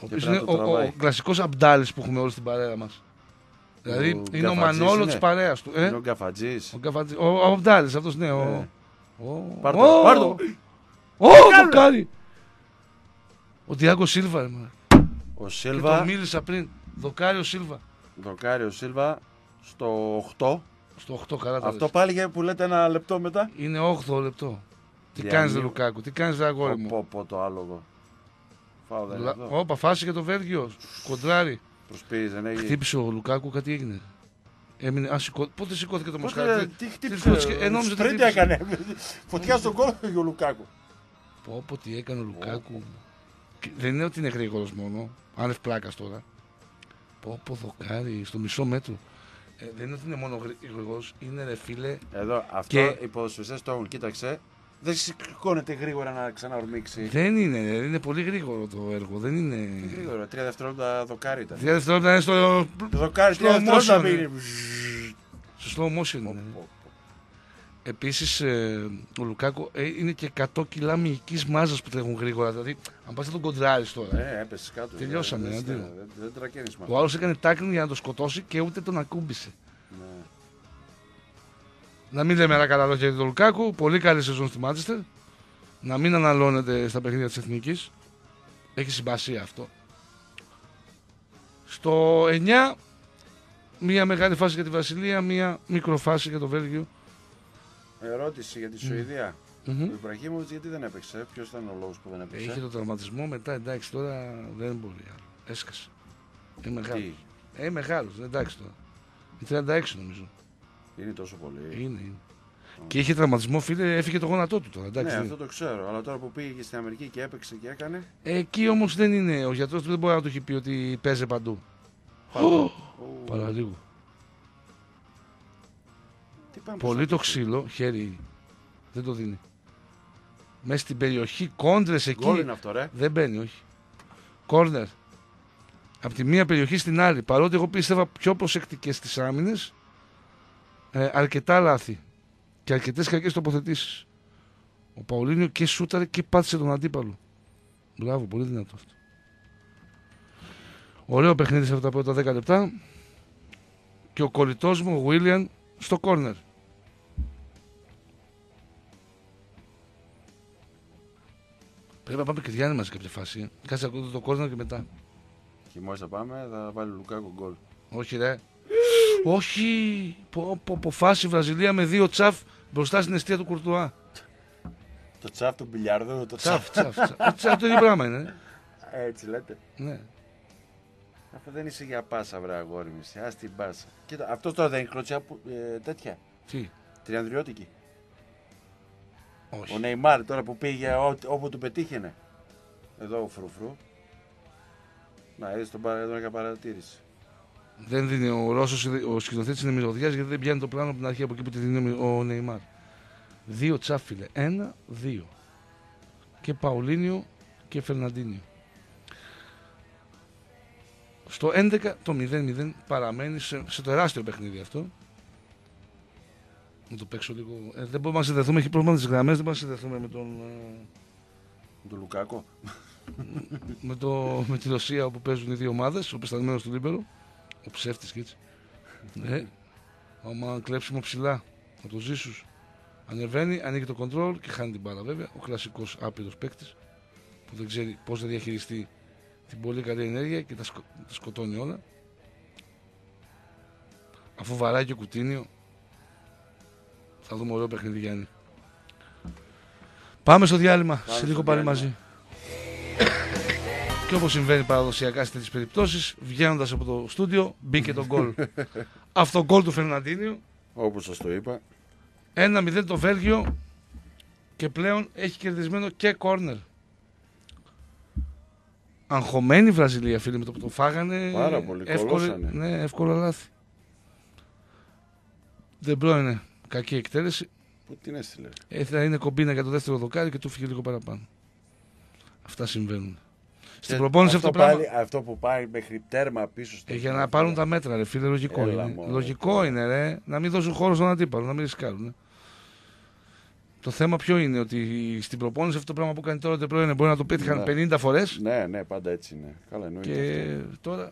Ο οποίος είναι ο, ο, ο κλασικός Αμπτάλης που έχουμε όλοι στην παρέα μας. Δηλαδή ο είναι ο Μανόλο είναι. της παρέας του. Ε? Είναι ο Γκαφατζής. Ο, Γκαφατζής, ο, ο Αμπτάλης, αυτός ναι. Ο, Ε. ο, Πάρ' το, ο, πάρ' το. Ω, το κάνει. Ο Τιάγκο Σίλβα. ρε, μάνα. Ο Και Σίλβα, το μίλησα πριν. Δοκάριο Σίλβα. Δοκάριο Σίλβα στο οκτώ. Στο οκτώ καλά τα Αυτό λες. πάλι για που λέτε ένα λεπτό μετά. Είναι όγδοο λεπτό. Τι Διανύω. κάνεις ρε Λουκάκου, τι κάνεις ρε αγόρι μου. Πω πω το άλογο. Φάω δεν είναι Λα- εδώ. Όπα, φάση και το Βέλγιο. Κοντράρι. Προσπίριζε, ναι. Χτύπησε ο Λουκάκου, κάτι έγινε. Έμεινε, α, σηκώ... Πότε σηκώθηκε το Πότε, Μοσχάρι. τι Τι χτύπησε. ε, νόμιζα ότι Σπρίντι χτύπησε. έκανε. Φωτιά στον κόλπο ο Λουκάκου. Πω πω τι έκανε ο Λουκάκου. Και δεν είναι ότι είναι γρήγορος μόνο. Άνευ πλάκας τώρα. Πω πω δοκάρι στο μισό μέτρο. Ε, δεν είναι ότι είναι μόνο γρη- γρήγορος. Είναι ρε φίλε. Εδώ, αυτό Και- οι ποδοσφαιριστές το έχουν, κοίταξε. Δεν σηκώνεται γρήγορα να ξαναορμήξει. Δεν είναι, ρε, είναι πολύ γρήγορο το έργο. Δεν είναι. Γρήγορα, τρία δευτερόλεπτα δοκάρι ήταν. Τρία δευτερόλεπτα είναι στο. Το δοκάρι, slow τρία δευτερόλεπτα motion, πήγε. Στο slow motion. είναι. Επίσης ε, ο Λουκάκου ε, είναι και εκατό κιλά μυϊκής μάζας που τρέχουν γρήγορα. Δηλαδή, αν πας να τον κοντράρεις τώρα. Ε, έπεσε κάτω. Τελειώσαμε, Δεν- αντί. Δεν δεν- δεν τρακαίνεις με Ο αυτό. άλλος έκανε τάκλινγκ για να το σκοτώσει και ούτε τον ακούμπησε. Ναι. Να μην λέμε ένα καλά λόγια για τον Λουκάκου. Πολύ καλή σεζόν στη Μάντσεστερ. Να μην αναλώνεται στα παιχνίδια της Εθνικής. Έχει συμπασία αυτό. Στο εννιά, μία μεγάλη φάση για τη Βασιλεία, μία μικροφάση για το Βέλγιο. Ερώτηση για τη Σουηδία. Μμμ. Ο Ιμπραχήμοβιτς γιατί δεν έπαιξε, ποιος ήταν ο λόγος που δεν έπαιξε. Είχε το τραυματισμό, μετά εντάξει τώρα δεν μπορεί άλλο. Έσκασε. Είναι μεγάλο. Τι, Ε, μεγάλο, εντάξει τώρα. Είναι τριάντα έξι νομίζω. είναι τόσο πολύ. Είναι, είναι. Και είχε τραυματισμό, φίλε, έφυγε το γόνατό του τώρα. Εντάξει, Ναι, δεν- αυτό το ξέρω. Αλλά τώρα που πήγε στην Αμερική και έπαιξε και έκανε. Εκεί όμως δεν είναι. Ο γιατρός του δεν μπορεί να του έχει πει ότι παίζει παντού. Ου, Παραλίγο. τι πάμε Πολύ προς το τα εκεί. ξύλο, χέρι δεν το δίνει. Μέσα στην περιοχή, κόντρες εκεί. Γκολ είναι αυτό, ρε. Δεν μπαίνει, όχι. Κόρνερ. Από τη μία περιοχή στην άλλη. Παρότι εγώ πίστευα πιο προσεκτικές στις άμυνες, ε, αρκετά λάθη και αρκετές κακές τοποθετήσεις. Ο Παουλίνιο και σούταρε και πάτησε τον αντίπαλο. Μπράβο, πολύ δυνατό αυτό. Ωραίο παιχνίδι σε αυτά τα πρώτα δέκα λεπτά. Και ο κολλητός μου, ο Βίλιαν, στο κόρνερ. Πρέπει να πάμε και διάνυμα σε κάποια φάση. Κάτσε να ακούω το κόρνερ και μετά. Και μόλις θα πάμε θα βάλει ο Λουκάκου γκολ. Όχι ρε. Όχι. Πω, πω, πω, φάση Βραζιλία με δύο τσαφ μπροστά στην αιστεία του Κουρτουά. Το τσαφ του μπιλιάρδου, το Τσαφ, τσαφ. τσαφ. τσαφ. τσαφ το ίδιο πράγμα είναι. ε. Έτσι λέτε. Ναι. Αυτό δεν είσαι για πάσα, βρε αγόρι μου. Είσαι, ας την πάσα. Κοίτα, αυτό τώρα δεν είναι κλωτσιά που, ε, τέτοια. Τι. Τριανδριώτικη. Ο Όχι. Νεϊμάρ τώρα που πήγε ό, όπου του πετύχαινε. Εδώ ο Φρουφρού. Να, είδες τον, παρα- τον έκανα παρατήρηση. Δεν δίνει ο Ρώσος, ο σκηνοθέτης είναι μυρωδιάς γιατί δεν πιάνει το πλάνο από την αρχή από εκεί που τη δίνει ο Νεϊμάρ. Δύο τσαφ φίλε. Ένα, δύο. Και Παουλίνιο και Φερναντίνιο. Στο έντεκα το μηδέν μηδέν παραμένει σε, σε τεράστιο παιχνίδι αυτό. Να το παίξω λίγο. Ε, δεν μπορούμε να συνδεθούμε, έχει πρόβλημα τις γραμμές, δεν μπορούμε να συνδεθούμε με τον. ε, Με τον Λουκάκο. με, το, με τη Ρωσία όπου παίζουν οι δύο ομάδες, ο πεσταλμένος του Λίμπερο, ο ψεύτης και έτσι. Ναι. Άμα κλέψιμο ψηλά από το Ζήσους, ανεβαίνει, ανοίγει το control και χάνει την μπάλα βέβαια. Ο κλασικός άπειρος παίκτης που δεν ξέρει πώς να διαχειριστεί την πολύ καλή ενέργεια και τα, σκο, τα σκοτώνει όλα. Αφού βαράει και ο Κουτίνιο, θα δούμε ωραίο παιχνίδι Γιάννη. Πάμε στο διάλειμμα, Πάμε σε λίγο στο πάλι διάλειμμα. μαζί. Και όπως συμβαίνει παραδοσιακά σε τέτοιες περιπτώσεις, βγαίνοντας από το στούντιο, μπήκε το γκολ. Αυτό γκολ του Φερναντίνιο. Όπως σας το είπα. ένα μηδέν το Βέλγιο και πλέον έχει κερδισμένο και κόρνερ. Αγχωμένη η Βραζιλία, φίλοι, με το που το φάγανε. Πάρα πολύ, κολώσανε. ναι, εύκολα λάθη. Δεν πρόκειται κακή εκτέλεση. Πού την έστειλε. Ε, θα είναι κομπίνα για το δεύτερο δοκάρι και του φύγε λίγο παραπάνω. Αυτά συμβαίνουν. Στην Και προπόνηση αυτό, αυτό, το πράγμα. πάλι, αυτό που πάει μέχρι τέρμα πίσω στο Ε, για να πάρουν τα μέτρα, ρε φίλε, λογικό Έλα, είναι. μωρέ. Λογικό είναι, ρε. Να μην δώσουν χώρο στον αντίπαλο, να μην ρισκάρουν. Το θέμα ποιο είναι, ότι στην προπόνηση αυτό το πράγμα που κάνει τώρα το πρωί μπορεί να το πέτυχαν Ναι. πενήντα φορές. Ναι, ναι, πάντα έτσι είναι. Καλά, εννοείται. Και αυτό. τώρα.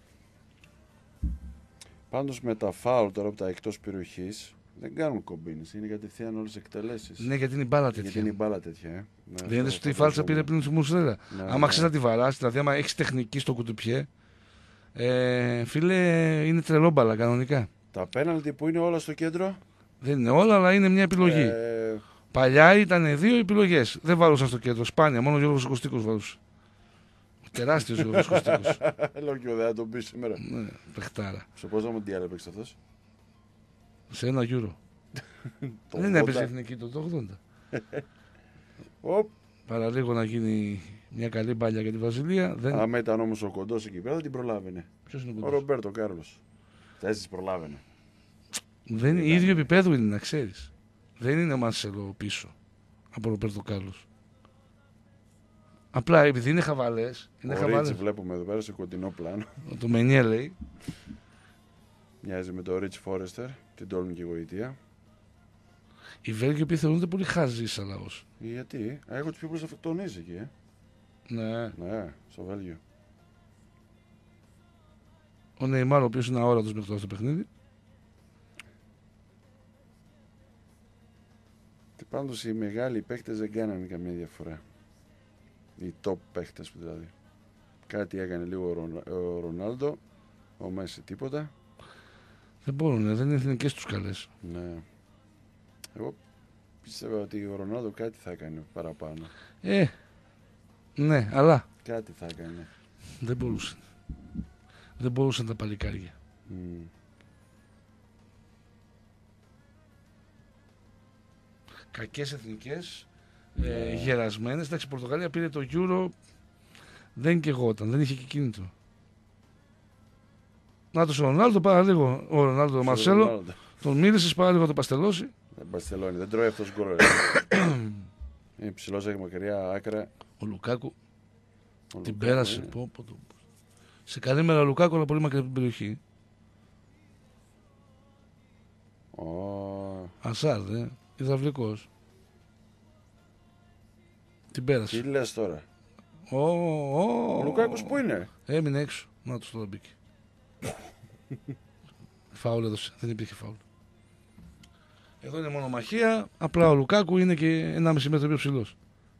Πάντως με τα φάουλ τώρα από τα εκτός περιοχής δεν κάνουν κομπίνες. Είναι κατευθείαν όλες τις εκτελέσεις. Ναι, γιατί είναι η μπάλα τέτοια. Γιατί είναι η μπάλα τέτοια. Ε. Ναι, Δεν είδες αυτό ότι η το φάλτσα φοβάμαι. πήρε πριν τη Μουσλέρα. Ναι, Άμα ναι. ξέρει να τη βαράς, δηλαδή άμα έχεις τεχνική στο κουτουπιέ, ε, φίλε, είναι τρελόμπαλα κανονικά. Τα πέναλτι που είναι όλα στο κέντρο. Δεν είναι όλα, αλλά είναι μια επιλογή. Ε, Παλιά ήταν δύο επιλογές. Δεν βαλούσαν στο κέντρο. Σπάνια, μόνο ο Γιώργος Κωστίκος βαλούσε. Τεράστιος Γιώργος Κωστίκος. Λέω και εγώ δεν θα τον πει σήμερα. Ναι, παιχτάρα. Σε πόσο μοντιάλ έπαιξε αυτός. Σε ένα Euro. Το Δεν ογδόντα. έπαιζε εθνική το ογδόντα. Οπ. Παραλίγο να γίνει μια καλή μπάλια για τη Βραζιλία. Δεν... Άμα ήταν όμως ο κοντός εκεί πέρα, δεν την προλάβαινε. Ποιος είναι ο Ο κοντός? Ρομπέρτο Κάρλος. Θα τις προλάβαινε. Δεν είναι ίδιο επίπεδο είναι, να ξέρεις. Δεν είναι ο Μαρσέλο πίσω από τον Ρομπέρτο Κάρλος. Απλά επειδή είναι χαβαλές. Είναι Ο χαβαλές. Ρίτσι βλέπουμε εδώ πέρα σε κοντινό πλάνο. Το Μενιέ λέει. Μοιάζει με τον Ρίτς Φόρεστερ, την τόλμη και γοητεία. Οι Βέλγοι οποίοι θεωρούνται πολύ χαζοί σαν λαός. Γιατί, α, έχω τους πιο προσαφεκτονείς εκεί, ε. Ναι. Ναι, στο Βέλγιο. Ο Νεϊμάρ, ο οποίος είναι αόρατος μέχρι τώρα στο παιχνίδι. Και πάντως οι μεγάλοι παίκτες δεν κάνανε καμία διαφορά. Οι top παίκτες δηλαδή. Κάτι έκανε λίγο ο, Ρονα... ο Ρονάλντο, ο Μέση τίποτα. Δεν μπορούν, δεν είναι εθνικές τους καλές. Ναι. Εγώ πίστευα ότι ο Ρονάλντο κάτι θα έκανε παραπάνω. Ε, ναι, αλλά Κάτι θα έκανε. δεν μπορούσαν. Δεν μπορούσαν τα παλικάρια. Mm. Κακές εθνικές, Ναι. ε, γερασμένες. Εντάξει, η Πορτογαλία πήρε το Euro, δεν κεγόταν, δεν είχε και κίνητρο. Να το ο Ρονάλντο, πάρα λίγο. Ο Ρονάλντο, ο Μαρσέλο, Ρονάλντο. τον μίλησε, πάρα λίγο το παστελώσει. Δεν Μπαρσελόνη, δεν τρώει αυτός γκολ. Είναι ψηλός, έχει μακριά άκρα. Ο Λουκάκου Ο την Λουκάκου πέρασε. είναι. Πω, πω, το... Σε καλή μέρα ο Λουκάκου, αλλά πολύ μακριά από την περιοχή. Ω, Ασάρ, δε. Υδραυλικός. Την πέρασε. τι λες τώρα. Ο, ο, Ο Λουκάκος πού είναι. Έμεινε έξω. Να τους τώρα μπήκε. Φάουλ έδωσε. Δεν υπήρχε φάουλ. Εδώ είναι μονομαχία. Απλά ο Λουκάκου είναι και ενάμιση μέτρο πιο ψηλός.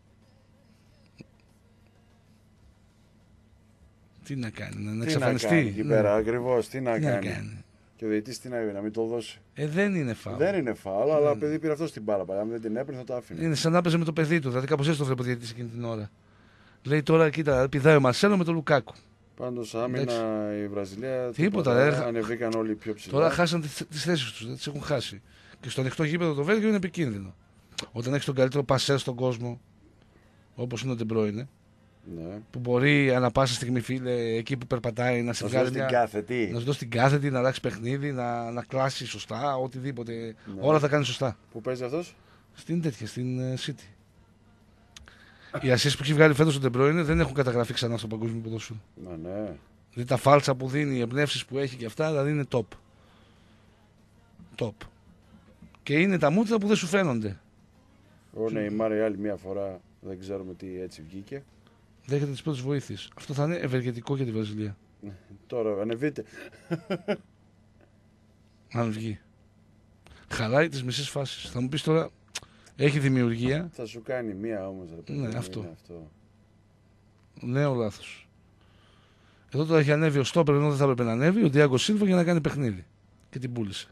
Τι να κάνει, να Τι να εξαφανιστεί. κάνει εκεί Ναι. πέρα, ακριβώς, τι να Τι να κάνει. κάνει. Και ο διαιτητής τι να είπε, να μην το δώσει. Ε, δεν είναι φάουλ. Δεν είναι φάουλ, αλλά παιδί πήρε αυτό στην μπάλα. Αν δεν την έπαιρνε θα το άφηνε. Είναι σαν να παίζει με το παιδί του. Δηλαδή κάπως έτσι το βλέπω διαιτητής εκείνη την ώρα. Λέει τώρα, κοίτα, πηδάει ο Μαρσέλο με τον Λουκάκου. Πάντως άμυνα η Βραζιλία. Τίποτα, ρε. Ανεβήκαν όλοι πιο ψηλά. Τώρα χάσαν τις, τις θέσεις τους, δεν τις έχουν χάσει. Και στο ανοιχτό γήπεδο το Βέλγιο είναι επικίνδυνο. Όταν έχει τον καλύτερο πασέρ στον κόσμο, όπως είναι ο Ντεμπρόινε, Ναι. που μπορεί ανά πάσα στιγμή, φίλε, εκεί που περπατάει να σε Να σου βγάλει δώσει την μια... κάθετη. να σου δώσει την κάθετη, να αλλάξει παιχνίδι, να, να κλάσει σωστά, οτιδήποτε. Ναι. Όλα θα κάνει σωστά. Πού παίζει αυτός. Στην τέτοια, στην uh, City. Οι assist που έχει βγάλει φέτος ο Ντεμπρόινε δεν έχουν καταγραφεί ξανά στο παγκόσμιο ποδόσφαιρο. Ναι, ναι. Δηλαδή τα φάλτσα που δίνει, οι εμπνεύσεις που έχει και αυτά, δηλαδή είναι top. Top. Και είναι τα μούτρα που δεν σου φαίνονται. Ο Νεϊμάρ η άλλη μία φορά δεν ξέρουμε τι έτσι βγήκε. Δέχεται τις πρώτες βοήθειες. Αυτό θα είναι ευεργετικό για τη Βραζιλία. Τώρα ανεβείτε. Αν βγει. Χαλάει τις μισές φάσεις. Θα μου πεις τώρα, έχει δημιουργία. Θα σου κάνει μία όμως. Ρε, παιδί, Ναι, είναι αυτό. αυτό. Νέο λάθος. Εδώ τώρα έχει ανέβει ο Στόπερ ενώ δεν θα έπρεπε να ανέβει, ο Ντιάγκο Σίλβα για να κάνει παιχνίδι. Και την πούλησε.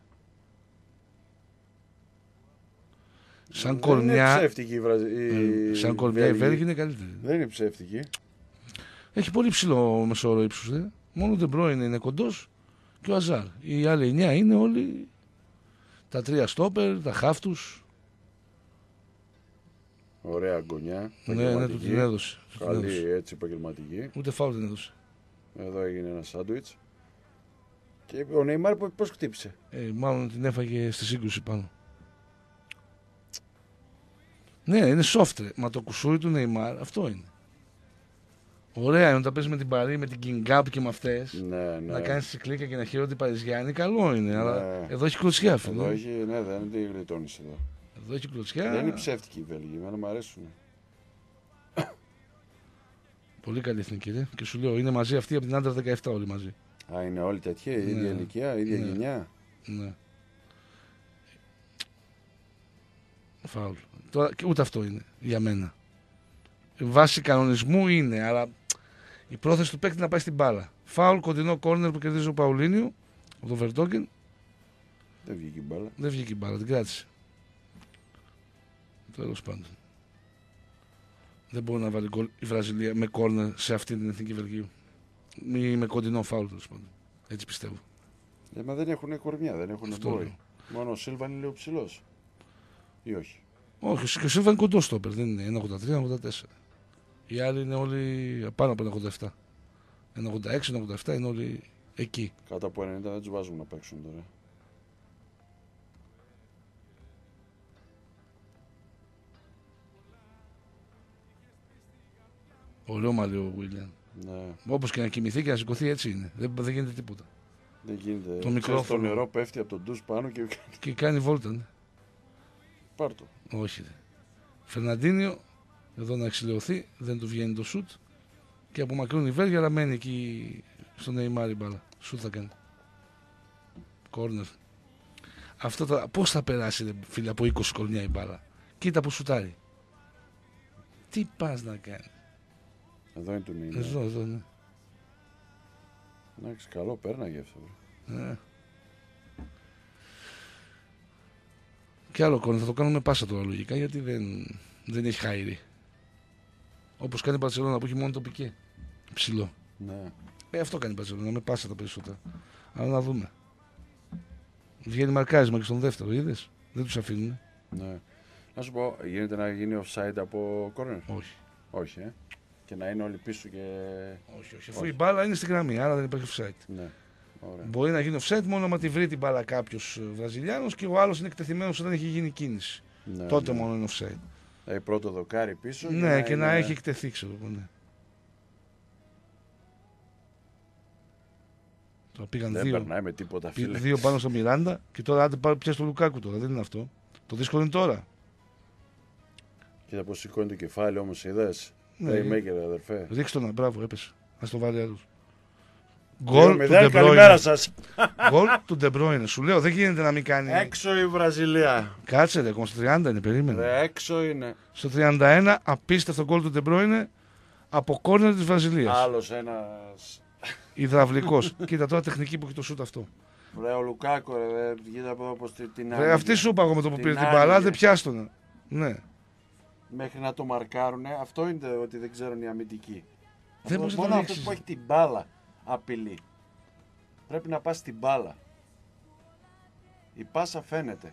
Σαν Δεν κορμιά. είναι ψεύτικη η Βραζιλία. ε, Σαν κορμιά η Βέλγη είναι καλύτερη. Δεν είναι ψεύτικη. Έχει πολύ ψηλό μεσόωρο ύψους. Δε. Μόνο ο Ντεμπρόιν είναι κοντός και ο Αζάρ. Οι άλλοι εννιά είναι όλοι τα τρία στόπερ, τα χαφ τους. Ωραία γωνιά. Ναι, ναι, του την έδωσε. Του την Καλή έδωσε. έτσι επαγγελματική. Ούτε φάουλ δεν έδωσε. Εδώ έγινε ένα σάντουιτς. Και ο Νεϊμάρ πώς χτύπησε. Ε, μάλλον την έφαγε στη σύγκρουση πάνω. Ναι, είναι soft. Ρε. Μα το κουσούρι του Νεϊμάρ αυτό είναι. Ωραία είναι όταν παίζει με την Παρί, με την King Cup και με αυτές. Ναι, ναι. Να κάνει κυκλίκα και να χειρώνει την Παριζιάννη, καλό είναι. Ναι. Αλλά εδώ έχει κλωτσιά, φίλε. Εδώ έχει, ναι, δεν τη γλιτώνεις εδώ. Εδώ έχει κλωτσιά. Δεν είναι ψεύτικη η Βέλγη, εμένα μου αρέσουν. Πολύ καλή εθνική, ρε. Και σου λέω, είναι μαζί αυτοί από την άντρα δεκαεπτά όλοι μαζί. Α, είναι όλοι τέτοιοι, η ίδια Ναι. ηλικία, η ίδια Ναι. γενιά. Ναι. Φάουλ. Τώρα, και ούτε αυτό είναι για μένα. Βάση κανονισμού είναι, αλλά η πρόθεση του παίκτη να πάει στην μπάλα. Φάουλ, κοντινό κόρνερ που κερδίζει ο Παουλίνιου, ο τον Βερτόγκεν. Δεν βγήκε η μπάλα. Δεν βγήκε η μπάλα, την κράτησε. Τέλος πάντων. Δεν μπορεί να βάλει γκολ η Βραζιλία με κόρνερ σε αυτή την εθνική Βελγίου. Ή με κοντινό φάουλ, τέλος πάντων. Έτσι πιστεύω. Ε, μα δεν έχουν κορμιά, δεν έχουν Αυτό μπόι. λέω. Μόνο ο Σίλβα είναι λίγο ψηλό. Ή όχι. Όχι, και ο Σίλβα είναι κοντό στόπερ, δεν είναι ένα ογδόντα τρία ένα ογδόντα τέσσερα. Οι άλλοι είναι όλοι πάνω από ένα ογδόντα επτά. ένα ογδόντα έξι ένα ογδόντα επτά είναι όλοι εκεί. Κάτω από ενενήντα δεν του βάζουμε να παίξουν τώρα. Ωραίο μαλλί ο Βίλιαν. Ναι, Όπως και να κοιμηθεί και να σηκωθεί, έτσι είναι. Δεν, δεν γίνεται τίποτα. δεν γίνεται. Το Ξέρεις, μικρόφωνο. Το νερό πέφτει από τον ντους πάνω και Και κάνει βόλτα. Ναι. πάρ' το. Όχι. Δε. Φερναντίνιο, εδώ να εξηλαιωθεί, δεν του βγαίνει το σουτ. Και από μακρούν η Βέλγια, αλλά μένει εκεί στο Νεϊμάρ η μπάλα. Σουτ θα κάνει. Κόρνερ. Αυτό τώρα, πώς θα περάσει, ρε, φίλε, από είκοσι κορμιά η μπάλα. Κοίτα που σουτάρει. Τι πας να κάνει. Εδώ είναι το νύχτα. Εδώ, εδώ, ναι. Εντάξει, καλό πέρναγε αυτό. Ε. Και άλλο κόρνερ, θα το κάνουμε πάσα τώρα λογικά, γιατί δεν, δεν έχει χάιρι. Όπως κάνει η Μπαρσελόνα που έχει μόνο το πικέ. Ψηλό. Ναι. Ε, αυτό κάνει η Μπαρσελόνα, με πάσα τα περισσότερα. Αλλά να δούμε. Βγαίνει μαρκάρισμα και στον δεύτερο, είδες. Δεν τους αφήνουν. Ναι. Να σου πω, γίνεται να γίνει offside από corner. Όχι. Όχι, ε. Και να είναι όλοι πίσω και. Όχι, όχι. Αφού η μπάλα είναι στη γραμμή, άρα δεν υπάρχει offside. Ναι. Ωραία. Μπορεί να γίνει offside μόνο άμα τη βρει την μπάλα κάποιο Βραζιλιάνο και ο άλλο είναι εκτεθειμένο όταν έχει γίνει κίνηση. Ναι, Τότε ναι. μόνο είναι offside. Δηλαδή πρώτο δοκάρι πίσω. Ναι, και να είναι- έχει εκτεθεί, ξέρω εγώ. Ναι. Τώρα πήγαν Δεν δύο, περνάει με τίποτα, πή- φίλε. δύο πάνω στο Μιράντα και τώρα άντε πάρει πια στο Λουκάκου τώρα. Δεν είναι αυτό. Το δύσκολο είναι τώρα. Κοίτα πώ σηκώνει το κεφάλι όμω, είδε. Ναι. Playmaker, αδερφέ. Ρίξτε τον, μπράβο, έπεσε. Α το βάλει άλλο. Δύο Γκολ του μηδέν, De καλημέρα Bruyne. σας. Γκολ του De Bruyne. Σου λέω δεν γίνεται να μην κάνει. Έξω η Βραζιλία. Κάτσε ρε, ακόμα στο τριάντα είναι, περίμενε. Ρε, έξω είναι. Στο τριάντα ένα απίστευτο γκολ του De Bruyne από κόρνερ της Βραζιλίας. Άλλο ένα. Υδραυλικός. Κοίτα τώρα τεχνική που έχει το σούτ αυτό. Ρε, ο Λουκάκο, ρε, ρε, κοίτα από εδώ πως την την Ρε, άνοιγε. αυτή σου είπα εγώ με το που Την πήρε την άνοιγε. μπαλά, δεν πιάστονα. Ναι. Μέχρι να το μαρκάρουνε, αυτό είναι ότι δεν ξέρουν οι αμυντικοί. Δεν Αυτό- μπορείς να το μόνο ρίξεις. αυτός που έχει την μπάλα απειλεί. Πρέπει να πας στην μπάλα. Η πάσα φαίνεται.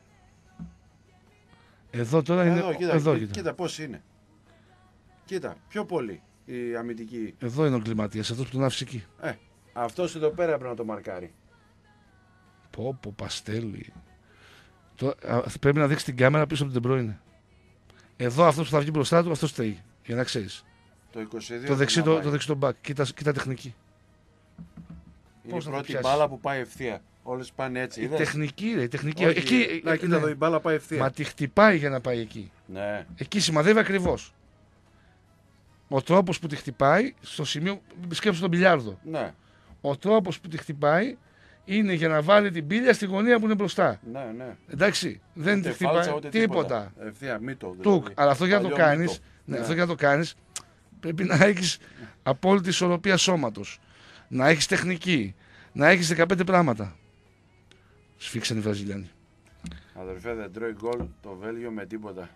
Εδώ τώρα είναι. Εδώ, κοίτα, εδώ, κοίτα, κοίτα. κοίτα πώς είναι. Κοίτα, πιο πολύ η αμυντική. Εδώ είναι ο κλιματίας, αυτός που τον άφησε εκεί. Ε, αυτός εδώ πέρα πρέπει να το μαρκάρει. Πω, πω, παστέλι. Τώρα, α, πρέπει να δείξει την κάμερα πίσω από την De Bruyne. Εδώ αυτός που θα βγει μπροστά του, αυτός φταίει. Για να ξέρεις. Το είκοσι δύο Το δεξί, πρέπει να το, πάει. το δεξί το back. Κοίτα, κοίτα τεχνική. Είναι πώς η να το πρώτη πιάσεις. μπάλα που πάει ευθεία. Όλες πάνε έτσι. Η είδες? τεχνική, ρε, η τεχνική. Όχι, εκεί, να, ε, κοίτα ναι. εδώ η μπάλα πάει ευθεία. Μα τη χτυπάει για να πάει εκεί. Ναι. Εκεί σημαδεύει ακριβώς. Ο τρόπος που τη χτυπάει, στο σημείο. Σκέψου τον μπιλιάρδο. Ναι, Ο τρόπος που τη χτυπάει είναι για να βάλει την πύλια στη γωνία που είναι μπροστά. ναι, ναι. Εντάξει, δεν Ούτε τη χτυπάει φάλτσα, ούτε τίποτα. Ευθεία, μύτο. Τουκ. δηλαδή. Αλλά αυτό για να το Παλιό κάνεις, μύτο. ναι, Ναι. αυτό για να το κάνεις, πρέπει να έχεις απόλυτη ισορροπία σώματος. Να έχεις τεχνική. Να έχεις δεκαπέντε πράγματα. Σφίξαν οι Βραζιλιάνοι. Αδερφέ, δεν τρώει γκολ το Βέλγιο με τίποτα.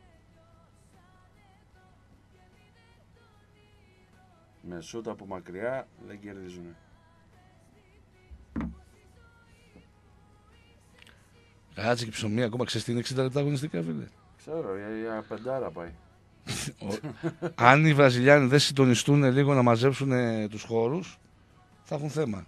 Με σούτ από μακριά δεν κερδίζουν. Κάτσε και ψωμί ακόμα, ξέρεις τι είναι εξήντα λεπτά αγωνιστικά, φίλε. Ξέρω, για, για πεντάρα πάει. Αν οι Βραζιλιάνοι δεν συντονιστούν λίγο να μαζέψουν τους χώρους, θα έχουν θέμα.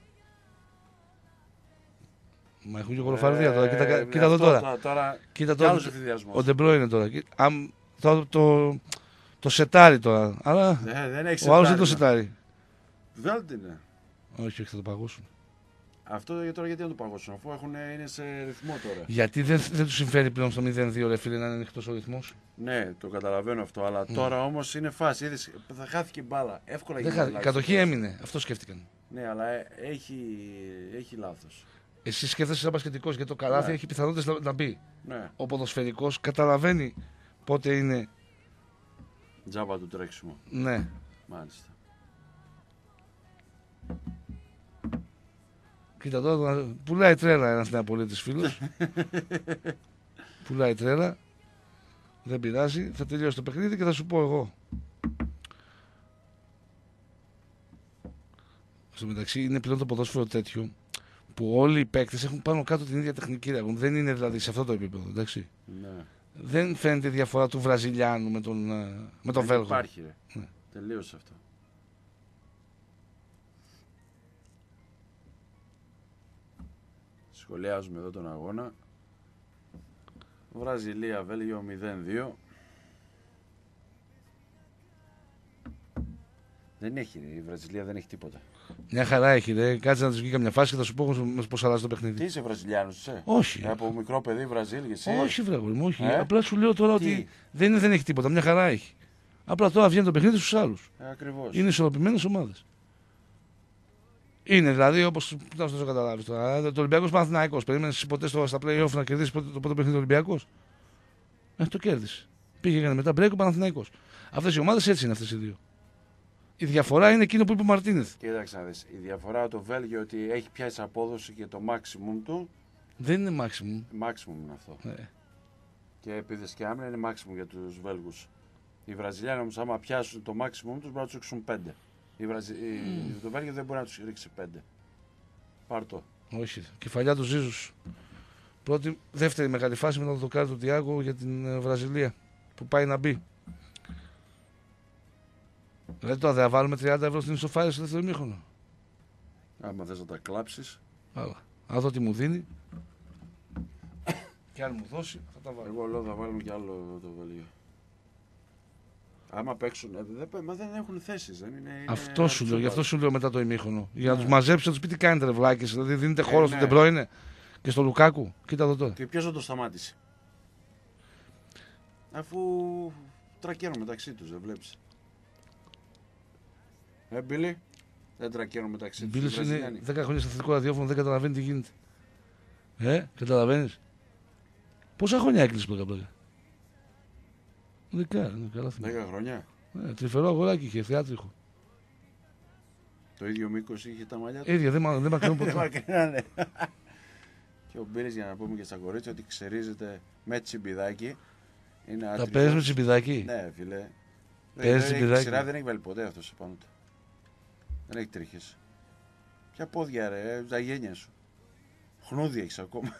Μα έχουν και κολοφαρδία τώρα. Κοίτα, Ε, κοίτα εδώ αυτό τώρα. Τώρα, τώρα Κοίτα κι τώρα. άλλος ευθυδιασμός. Ο De Bruyne τώρα. Κοίτα, αμ, το, το, το σετάρει τώρα. Αλλά Ναι, δεν έχει ο άλλος δεν σετάρι, το σετάρει. Βέλτ είναι. Όχι, όχι, θα το παγώσουν. Αυτό για τώρα γιατί να το παγώσουν, αφού έχουν, είναι σε ρυθμό τώρα. Γιατί δεν, δεν του συμφέρει πλέον στο μηδέν δύο, ρε φίλε, να είναι ανοιχτό ο ρυθμό. Ναι, το καταλαβαίνω αυτό, αλλά mm. τώρα όμως είναι φάση. Είδες, θα χάθηκε μπάλα. Εύκολα δεν γίνεται. Χά... Η κατοχή έμεινε. Αυτό σκέφτηκαν. Ναι, αλλά έχει, έχει λάθος. Εσύ σκέφτεσαι σαν μπασκετικός, γιατί το καλάθι ναι. έχει πιθανότητες να, να μπει. Ναι. Ο ποδοσφαιρικός καταλαβαίνει πότε είναι. Τζάμπα του τρέξιμο. Ναι. Μάλιστα. Κοίτα τώρα, πουλάει τρέλα ένας νεαπολίτης φίλος. Πουλάει τρέλα. Δεν πειράζει, θα τελειώσει το παιχνίδι και θα σου πω εγώ. Στο μεταξύ είναι πλέον το ποδόσφαιρο τέτοιο που όλοι οι παίκτες έχουν πάνω κάτω την ίδια τεχνική ρεύμα. Δεν είναι δηλαδή σε αυτό το επίπεδο, εντάξει. Ναι. Δεν φαίνεται η διαφορά του Βραζιλιάνου με τον, με τον Βέλγο. Υπάρχει, ρε. Ναι. Τελείωσε αυτό. Σχολιάζουμε εδώ τον αγώνα. Βραζιλία, Βέλγιο μηδέν δύο. Δεν έχει, η Βραζιλία δεν έχει τίποτα. Μια χαρά έχει, ρε. Κάτσε να του βγει καμιά φάση και θα σου πω πώς αλλάζει το παιχνίδι. Τι είσαι Βραζιλιάνος, είσαι? Όχι. Από μικρό παιδί Βραζίλ, εσύ. Όχι, βρε, όχι. Ε? Απλά σου λέω τώρα Τι? ότι δεν, είναι, δεν έχει τίποτα. Μια χαρά έχει. Απλά τώρα βγαίνει το παιχνίδι στους άλλους. Ε, ακριβώς. Είναι ισορροπημένες ομάδες. Είναι δηλαδή όπως. Να σου το καταλάβει τώρα. Το Ολυμπιακός Παναθηναϊκός. Περίμενε ποτέ στο, στα play-off να κερδίσει το πρώτο παιχνίδι του Ολυμπιακός. Ε, το κέρδισε. Πήγε μετά break ο Παναθηναϊκός. Αυτές οι ομάδες έτσι είναι αυτές οι δύο. Η διαφορά είναι εκείνο που είπε ο Μαρτίνεθ. Κοίταξε να δεις. Η διαφορά το Βέλγιο ότι έχει πιάσει απόδοση και το maximum του. Δεν είναι maximum. Maximum είναι αυτό. Ε. Και επίδεση και άμυνα είναι maximum για τους Βέλγους. Οι Βραζιλιάνοι όμως άμα πιάσουν το maximum τους μπορεί να τους ρίξουν πέντε. Η Βραζι... mm. Το Βέλγιο δεν μπορεί να τους ρίξει πέντε. Πάρ' το. Όχι. Κεφαλιά του Ζίζους. Πρώτη, δεύτερη μεγάλη φάση με το δοκάρι του Τιάγκο για την Βραζιλία που πάει να μπει. Δηλαδή τώρα θα βάλουμε τριάντα ευρώ στην ισοφάρεια στο δεύτερο ημίχρονο. Άμα θες να τα κλάψεις. Άλλα. Αν δω τι μου δίνει. Και αν μου δώσει θα τα βάλω. Εγώ λέω θα βάλουμε κι άλλο το Βέλγιο. Άμα παίξουν, ε, δεν, μα δεν έχουν θέσεις. Δεν είναι, είναι αυτό σου λέω, γι' αυτό σου λέω μετά το ημίχρονο. Για να ναι. τους μαζέψει, να τους πει τι κάνετε ρε βλάκες. Δηλαδή δίνετε ε, χώρο ναι. στον Τεμπρόινε και στο Λουκάκου. Κοίτα εδώ τώρα. Και ποιος δεν το σταμάτησε. Αφού τρακέρουν μεταξύ τους, δεν βλέπεις. Ε, Μπίλι, δεν τρακέρουν μεταξύ τους. Μπίλις είναι δέκα χρόνια στο εθνικό ραδιόφωνο, δεν καταλαβαίνει τι γίνεται. Ε, καταλαβαίνεις. Πόσα χρόνια έκλεισε πλάκα πλάκα. Δεκά, είναι καλά θυμάμαι. Δέκα χρόνια. Ε, τρυφερό αγοράκι είχε, θεάτριχο. Το ίδιο μήκος είχε τα μαλλιά του. Ίδια, δεν, δεν μακρινούν ποτέ. Μακρινάνε. Και ο Μπίλις, για να πούμε και στα κορίτσια, ότι ξερίζεται με τσιμπιδάκι. Είναι τα παίζεις με τσιμπιδάκι. Ναι, φίλε. Παίζεις τσιμπιδάκι. Σειρά δεν έχει βάλει ποτέ αυτό σε πάνω του. Δεν έχει τρίχες. Ποια πόδια ρε, τα γένια σου. Χνούδι έχεις ακόμα.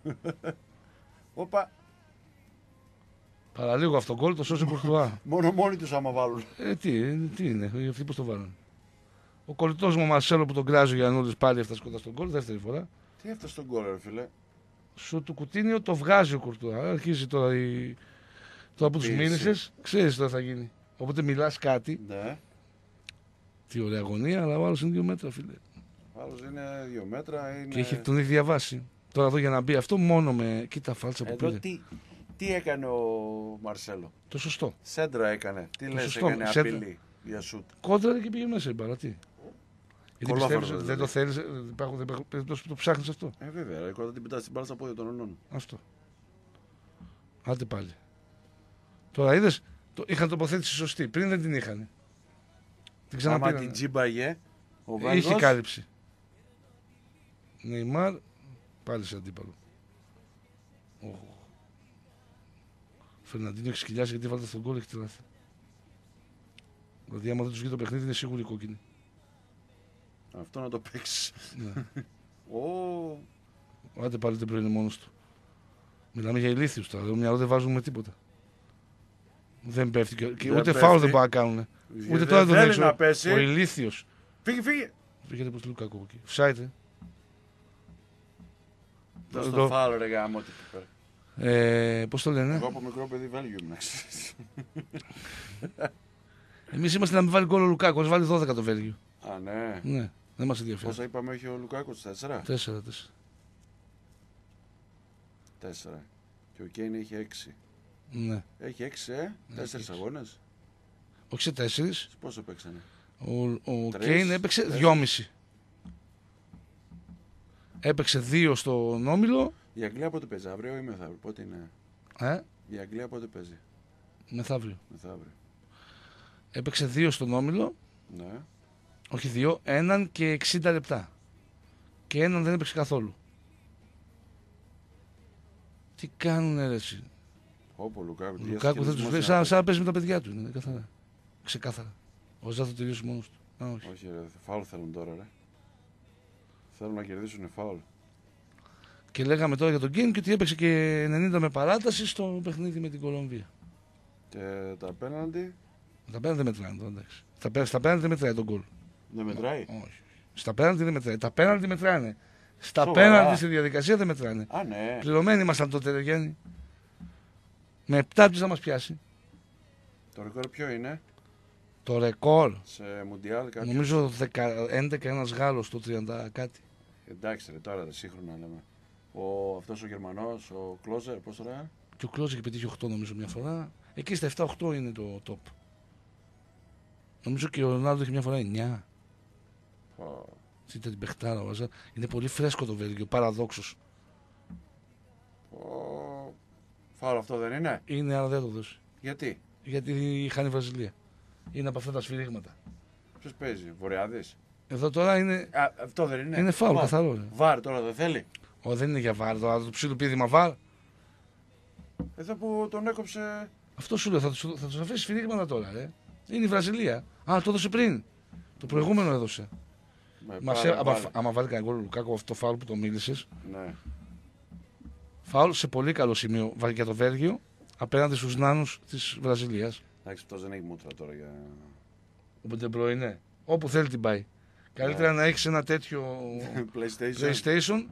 Όπα. Παραλίγο αυτόν γκολ το σώζει Κουρτουά. Μόνο μόνοι τους άμα βάλουν. Ε, τι, τι είναι, αυτοί πώς το βάλουν. Ο κολλητός μου ο Μαρσέλο που τον κράζει ο Γιαννούλης πάλι έφτασε κοντά στον γκολ, δεύτερη φορά. Τι έφτασε στον γκολ, ρε φίλε. Σου του κουτίνιο το βγάζει ο Κουρτουά. Αρχίζει τώρα η. Τώρα που τους μίλησες, ξέρεις τώρα θα γίνει. Οπότε μιλάς κάτι. Ναι. Τι ωραία αγωνία, αλλά ο άλλος είναι δύο μέτρα, φίλε. Ο άλλος είναι δύο μέτρα. Είναι... Και έχει τον ίδιο διαβάσει. Τώρα εδώ για να μπει αυτό μόνο με. Κοίτα φάλτσα που εδώ πήρε. τι, τι έκανε ο Μαρσέλο. Το σωστό. Σέντρα έκανε. Τι Το λες, σωστό. έκανε Σέντρα. απειλή για σουτ. Κόντρα και πήγε μέσα η μπάλα. Τι. Γιατί Κολόφαρδο, πιστεύεις ότι δεν το θέλεις, δεν υπάρχουν δεν υπάρχουν περιπτώσεις που το ψάχνεις αυτό. Ε, βέβαια, ρε, όταν την πετάς την μπάλα στα πόδια των ονών. Αυτό. Άντε πάλι. Τώρα είδες, το, είχαν τοποθέτηση σωστή. Πριν δεν την είχαν. Την Άμα ξαναπήραν. την τζίμπαγε, ο Βέλγος... Είχε κάλυψη. Νεϊμάρ, πάλι σε αντίπαλο. Ο Φερναντίνο έχει σκυλιάσει γιατί βάλτε στον γκολ, έχει τρελαθεί. Δηλαδή άμα δεν τους βγει το παιχνίδι είναι σίγουρη κόκκινη. Αυτό να το παίξεις. Ναι. Ω, Άντε πάλι δεν είναι μόνος του. Μιλάμε για ηλίθιους τώρα, το μυαλό δεν βάζουμε τίποτα. Δεν πέφτει και, και Δεν ούτε πέφτει. φάουλ δεν μπορεί να κάνουν. Ούτε δεν τώρα τον θέλει έξω. να πέσει. Ο ηλίθιος. Φύγε, φύγε. Πήγαινε προς το Λουκάκου εκεί. Φσάιτε. Δώσ' Εδώ. το φάουλ ρε γάμο τι πέρα. Ε, πώς το λένε. Εγώ από μικρό παιδί Βέλγιο ήμουν. Εμείς είμαστε να μην βάλει γκολ ο Λουκάκου, βάλει δώδεκα το Βέλγιο. Α, ναι. Ναι. Δεν μας ενδιαφέρει. Πόσα είπαμε έχει ο Λουκάκου, τέσσερα. Τέσσερα, τέσσερα. Τέσσερα. Και ο Κέιν έχει έξι. Ναι. Έχει έξι, ε. Τέσσερις αγώνες. Όχι σε τέσσερις. Πόσο παίξανε. Ο, ο Τρεις, Κέιν έπαιξε τέσσερις. δυόμιση. Έπαιξε δύο στον όμιλο. Η Αγγλία πότε παίζει, αύριο ή μεθαύριο, πότε είναι. Ε, Η Αγγλία πότε παίζει, μεθαύριο. μεθαύριο. Έπαιξε δύο στον όμιλο. Ναι. Όχι δύο, έναν και εξήντα λεπτά. Και έναν δεν έπαιξε καθόλου. Τι κάνουνε ρε εσύ. Όπου ο Λουκάκου. Ο Λουκάκου θα τους πει, σαν, σαν να παίζει με τα παιδιά του. Είναι καθαρά. Ξεκάθαρα. Ο Ζά θα τελειώσει μόνος του. Α, όχι. Όχι, ρε, φάουλ θέλουν τώρα, ρε. Θέλουν να κερδίσουν φάουλ. Και λέγαμε τώρα για τον Κέιν και ότι έπαιξε και ενενήντα με παράταση στο παιχνίδι με την Κολομβία. Και τα απέναντι Τα πέναντι δεν μετράνε τώρα, εντάξει. Στα πέ- Στα πέναντι δεν μετράει τον γκολ. δεν μετράει. Όχι. Στα πέναντι δεν μετράει. Τα πέναντι μετράνε. Στα Σοβαρά. πέναντι στη διαδικασία δεν μετράνε. Α, ναι. Πληρωμένοι ήμασταν τότε, ρε Γιάννη. Με επτά τους να μας πιάσει. Το ρεκόρ ποιο είναι Το ρεκόρ. σε Μουντιάλ, κάποιο. Νομίζω δεκα, έντεκα ένας Γάλλος το τριάντα κάτι. Εντάξει, ρε, τώρα ρε, σύγχρονα λέμε. Ο, αυτός ο Γερμανός, ο Κλόζερ, πώς το λέει. Και ο Κλόζ είχε πετύχει οκτώ νομίζω μια φορά. Εκεί στα επτά οκτώ είναι το top. Νομίζω και ο Ρονάλντο είχε μια φορά εννιά. Ήταν την παιχτάρα ο Αζάρ. Είναι πολύ φρέσκο το Βέλγιο, παραδόξως. Ο... Φάουλ αυτό δεν είναι. Είναι, αλλά δεν το δώσει. Γιατί, Γιατί χάνει η Βραζιλία. Είναι από αυτά τα σφυρίγματα. ποιος παίζει, Βορειάδης. Εδώ τώρα είναι, Α, αυτό δεν είναι. είναι φάουλ, Βαρ. καθαρό. ρε. Βαρ τώρα δεν θέλει. Ω, δεν είναι για βάρ, τώρα το ψήλου πείδημα βάρ. Εδώ που τον έκοψε. Αυτό σου λέω, θα του θα τους αφήσει σφυρίγματα τώρα, ρε. Είναι η Βραζιλία. Α, το έδωσε πριν. Το προηγούμενο έδωσε. Με Μας πάρα έ- άμα, βάλει. άμα βάλει κανένα γκολ Λουκάκου αυτό το φάουλ που το μίλησε. Ναι. Φάουλ σε πολύ καλό σημείο βα- για το Βέλγιο απέναντι στους νάνους της Βραζιλίας. Εντάξει, αυτός δεν έχει μούτρα τώρα για. Ο Ντεμπρό είναι. Όπου θέλει την πάει. Καλύτερα να έχεις ένα τέτοιο PlayStation. PlayStation.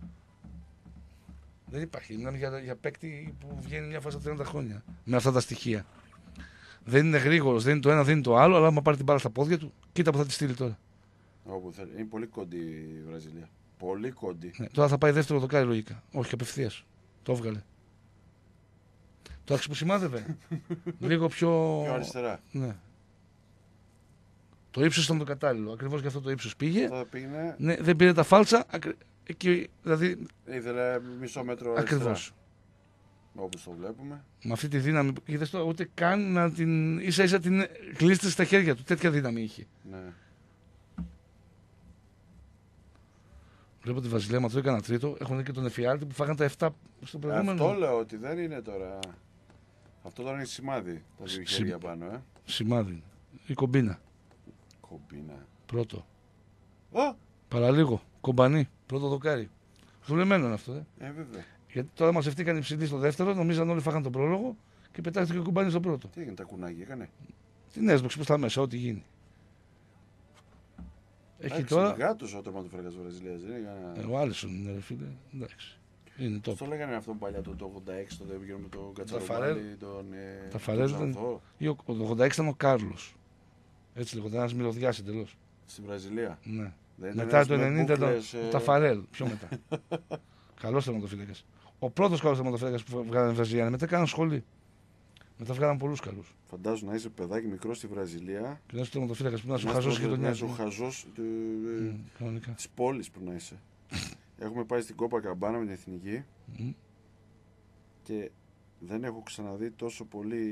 Δεν υπάρχει. Μιλάμε για, για παίκτη που βγαίνει μια φορά στα τριάντα χρόνια. Με αυτά τα στοιχεία. Δεν είναι γρήγορος, δεν είναι το ένα, δεν είναι το άλλο, αλλά άμα πάρει την μπάλα στα πόδια του, κοίτα που θα τη στείλει τώρα. Όπου θέλει. Είναι πολύ κοντή η Βραζιλία. Πολύ κοντή. Ναι, τώρα θα πάει δεύτερο δοκάρι λογικά. Όχι, απευθείας. Το έβγαλε. Το άξι που σημάδευε. Λίγο πιο. Πιο αριστερά. Ναι. Το ύψος ήταν το κατάλληλο. Ακριβώς για αυτό το ύψος πήγε. Θα πήγαινε. Ναι, δεν πήρε τα φάλτσα. ακρι- Εκεί, δηλαδή, Ήθελε μισό μέτρο αριστερά. ακριβώς. Όπως το βλέπουμε. Με αυτή τη δύναμη. Είδες το, ούτε καν να την. Ίσα ίσα την κλείστησε στα χέρια του. Τέτοια δύναμη είχε. Ναι. Βλέπω τη Βασιλεία μα τρώει κανένα τρίτο. Έχουν και τον Εφιάλτη που φάγαν τα επτά στο προηγούμενο. Αυτό λέω ότι δεν είναι τώρα. Αυτό τώρα είναι σημάδι. Τα δύο Σι- χέρια πάνω, ε. Σημάδι. Η κομπίνα. Κομπίνα. Πρώτο. Α! Παραλίγο. Κομπανί. Πρώτο δοκάρι. Δουλεμένο είναι αυτό. Ε. Ε, βέβαια. Γιατί τώρα μαζευτήκαν οι ψηλοί στο δεύτερο. Νομίζαν όλοι φάγαν τον πρόλογο και πετάχτηκε ο κουμπάνι στο πρώτο. Τι έγινε, τα κουνάκια έκανε. Τι έσβοξε προ τα μέσα, ό,τι γίνει. Έχει Εντάξει, τώρα. γάτος ο τερματοφύλακας της Βραζιλίας. Δεν είναι κανένα- Ε, ο Άλισον είναι ρε φίλε. Εντάξει. Είναι top. Αυτό λέγανε αυτό παλιά το, το ογδόντα έξι, το δεύτερο με τον Ταφαρέλ. Κατσαροβάλη, τον, ε, Ταφαρέλ τον ήταν- Ξανθό. Ή ο, ο ογδόντα έξι ήταν ο Κάρλο. Έτσι λέγονταν, ένα μυρωδιά εντελώ. Στη Βραζιλία. Ναι. Δεν ήταν Μετά ένας το με ενενήντα ήταν μπούκλες, ο ε, Ταφαρέλ. Πιο μετά. Καλό τερματοφύλακα. Ο πρώτο καλό τερματοφύλακα που βγάλανε οι Βραζιλιάνοι. Μετά κάναν σχολή. Μετά βγάλαν πολλού καλού. Φαντάζομαι να είσαι παιδάκι μικρό στη Βραζιλία. Και να είσαι τερματοφύλακα που να σου να χαζό είσαι- και τον να είσαι ο νοιάζει. χαζός του, ε, Κανονικά. της πόλης που να είσαι. Έχουμε πάει στην Κόπα Καμπάνα με την Εθνική Μμ. και δεν έχω ξαναδεί τόσο πολύ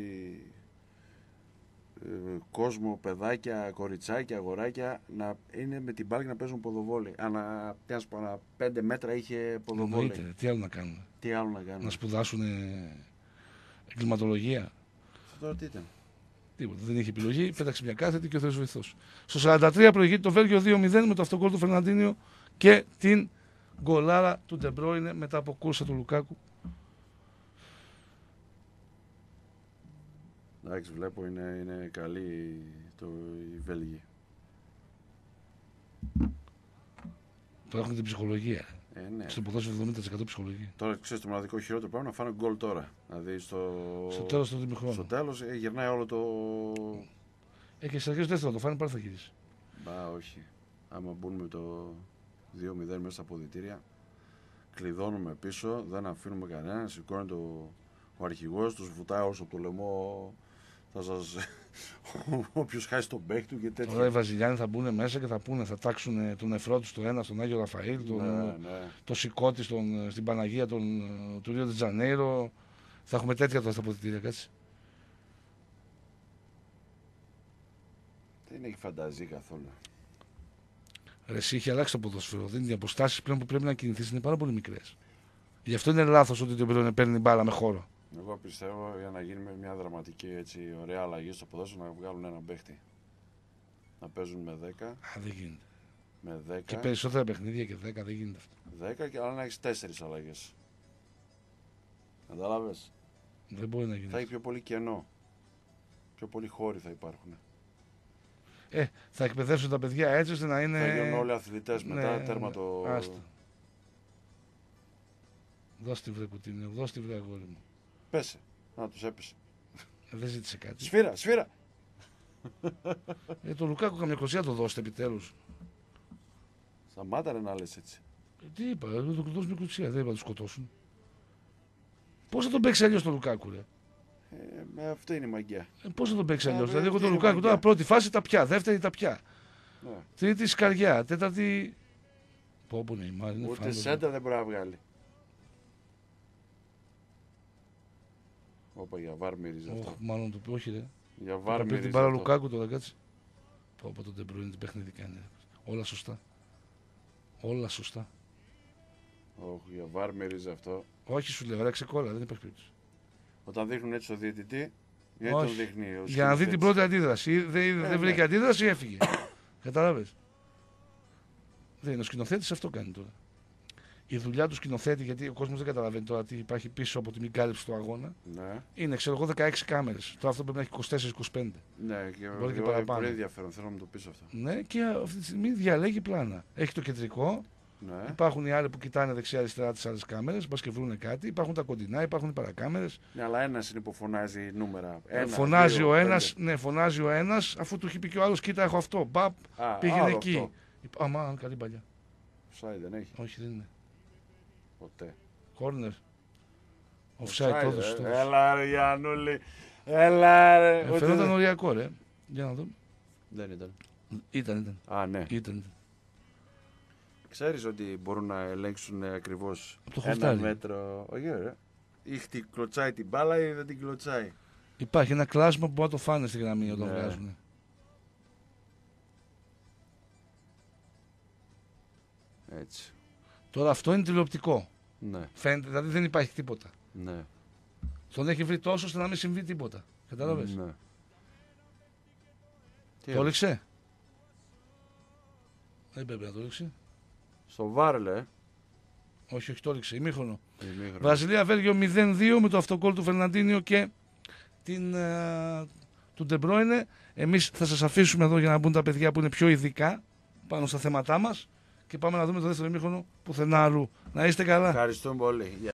ε, κόσμο, παιδάκια, κοριτσάκια, αγοράκια να είναι με την μπάλα και να παίζουν ποδοβόλι. Ανά, τι να σου πω, ανά πέντε μέτρα είχε ποδοβόλι. Εννοείται. Τι άλλο να κάνουν. Τι άλλο να κάνουν. Να σπουδάσουν εγκληματολογία. Αυτό τώρα τι ήταν. Τίποτα. Δεν είχε επιλογή. Πέταξε μια κάθετη και ο Θεός βοηθός. Στο σαράντα τρία προηγείται το Βέλγιο δύο μηδέν με το αυτοκόλλο του Φερναντίνιο και την γκολάρα του Ντεμπρόινε μετά από κούρσα του Λουκάκου. Εντάξει, βλέπω είναι, είναι καλή το, η Βέλγη. Τώρα έχουν την ψυχολογία. Ε, ναι. Στο ποδόσφαιρο εβδομήντα τοις εκατό ψυχολογία. Τώρα ξέρεις το μοναδικό χειρότερο πράγμα να φάνε γκολ τώρα. Δηλαδή στο, Στο τέλος του ημιχρόνου. στο τέλος ε, γυρνάει όλο το. Ε, και στις αρχές του δεύτερου το φάνε πάλι θα γυρίσει. Μπα, όχι. Άμα μπουν με το δύο μηδέν μέσα στα αποδυτήρια, κλειδώνουμε πίσω, δεν αφήνουμε κανέναν, σηκώνει το, ο αρχηγός, τους βουτάει όσο το λαιμό θα σας... όποιος χάσει τον παίκτη του και τέτοια. Τώρα οι Βραζιλιάνοι θα μπουν μέσα και θα πούνε, θα τάξουν τον νεφρό του στο ένα στον Άγιο Ραφαήλ, τον, ναι, ναι. το σηκώτη στον, στην Παναγία τον, του Ρίο Τζανέιρο. Θα έχουμε τέτοια τώρα στα αποδυτήρια, κάτσε. Δεν έχει φανταζή καθόλου. Ρε, εσύ έχει αλλάξει το ποδόσφαιρο. Δεν είναι οι αποστάσεις πλέον που πρέπει να κινηθείς είναι πάρα πολύ μικρές. Γι' αυτό είναι λάθος ότι το Μπρόινε παίρνει μπάλα με χώρο. Εγώ πιστεύω για να γίνει μια δραματική έτσι, ωραία αλλαγή στο ποδόσφαιρο να βγάλουν έναν παίχτη. Να παίζουν με δέκα. Α, δεν γίνεται. Με δέκα. Και περισσότερα παιχνίδια και δέκα δεν γίνεται αυτό. δέκα και αλλά να έχει τέσσερις αλλαγές. Κατάλαβες. Δεν μπορεί να γίνει. Θα έχει πιο πολύ κενό. Πιο πολλοί χώροι θα υπάρχουν. Ε, θα εκπαιδεύσουν τα παιδιά έτσι ώστε να είναι. Θα γίνουν όλοι αθλητές μετά, ναι, τέρμα το. Άστα. Δώσ' τη βρε κουτίνιο, δώσ' τη βρε αγόρι μου. Πέσε. Να τους έπεσε. Ε, δεν ζήτησε κάτι. Σφύρα, σφύρα. Ε, το Λουκάκου καμιά κοσιά το δώστε επιτέλους. Σταμάτα ρε να λες έτσι. Ε, τι είπα, ε, το δώσουμε κοσιά, δεν είπα να το σκοτώσουν. Πώς θα τον παίξει αλλιώς το Λουκάκου, ρε. Ε, με αυτό είναι η μαγιά. Ε, πώς θα τον παίξει Α, αλλιώς. δε, Δηλαδή, εγώ αυτή τον είναι Λουκάκου μαγιά. τώρα πρώτη φάση τα πια, δεύτερη τα πια. Ναι. Τρίτη σκαριά, τέταρτη. Πω πω Νεϊμάρ, είναι Ούτε φάντασμα. σέντα δεν μπορεί να βγάλει. Όπα για βάρ μυρίζει Όχ, αυτό. μάλλον το πει, όχι ρε. Για Θα βάρ πει μυρίζει την μπάλα αυτό. Λουκάκου τώρα, κάτσε. Πω πω το Ντεμπρούιν τι παιχνίδι κάνει. Όλα σωστά. Όλα σωστά. Όχ, για βάρ μυρίζει αυτό. Όχι σου λέω, ρε ξεκόλλα, δεν υπάρχει περίπτωση. Όταν δείχνουν έτσι το διαιτητή, γιατί Όχι. τον δείχνει ο Για να δει την σκηνοθέτης. πρώτη αντίδραση. Δεν, ναι. δεν βρήκε αντίδραση, έφυγε. Κατάλαβες. Δεν είναι ο σκηνοθέτης, αυτό κάνει τώρα. Η δουλειά του σκηνοθέτη, γιατί ο κόσμος δεν καταλαβαίνει τώρα τι υπάρχει πίσω από τη μη κάλυψη του αγώνα, Ναι, είναι ξέρω εγώ δεκαέξι κάμερες. Τώρα αυτό πρέπει να έχει είκοσι τέσσερα είκοσι πέντε. ναι, και, Μπορεί και εγώ- παραπάνω. πολύ ενδιαφέρον, θέλω να μου το πεις αυτό. Ναι, και αυτή τη στιγμή διαλέγει πλάνα. Έχει το κεντρικό, Ναι, υπάρχουν οι άλλοι που κοιτάνε δεξιά-αριστερά τις άλλες κάμερες, μπας και βρουν κάτι, υπάρχουν τα κοντινά, υπάρχουν οι παρακάμερες. ναι, αλλά ένας είναι που φωνάζει νούμερα. Ένα, φωνάζει δύο, ο πέντε. ένας, ναι, φωνάζει ο ένας, αφού του έχει πει και ο άλλος, κοίτα, έχω αυτό. Μπαπ, Α, πήγαινε άλλο εκεί. αυτό. Αμά, καλή παλιά. Offside δεν έχει, Όχι, δεν είναι. ποτέ. Κόρνερ. Offside, Offside, το έδωσε, ε, το έδωσε. Έλα ρε Γιαννούλη, έλα ρε. Ε, Ούτε Φαίνονταν δεν- οριακό, ρε. Για να δω. Δεν ήταν. Ήταν, ήταν. Α, ναι. Ήταν. Ξέρεις ότι μπορούν να ελέγξουν ακριβώς Από το ένα χορτάρι. μέτρο. Όχι, ρε. Ή χτι- κλωτσάει την μπάλα ή δεν την κλωτσάει. Υπάρχει ένα κλάσμα που μπορεί να το φάνε στη γραμμή όταν Ναι. βγάζουν. Έτσι. Τώρα αυτό είναι τηλεοπτικό. Ναι, Φαίνεται, δηλαδή δεν υπάρχει τίποτα. ναι. Τον έχει βρει τόσο ώστε να μην συμβεί τίποτα. Κατάλαβες. Ναι. Τι Το άλλο? έλεξε. Δεν πρέπει να το έλεξε. Στο βάρ, λέ. Όχι, όχι, το έλεξε. Ημίχρονο. Ημίχρονο. Βραζιλία Βέλγιο μηδέν δύο με το αυτοκόλλ του Φερναντίνιο και την, ε, του Ντεμπρόινε. Εμείς θα σας αφήσουμε εδώ για να μπουν τα παιδιά που είναι πιο ειδικά πάνω στα θέματά μας και πάμε να δούμε το δεύτερο ημίχρονο πουθενά αλλού. Να είστε καλά. Ευχαριστούμε πολύ.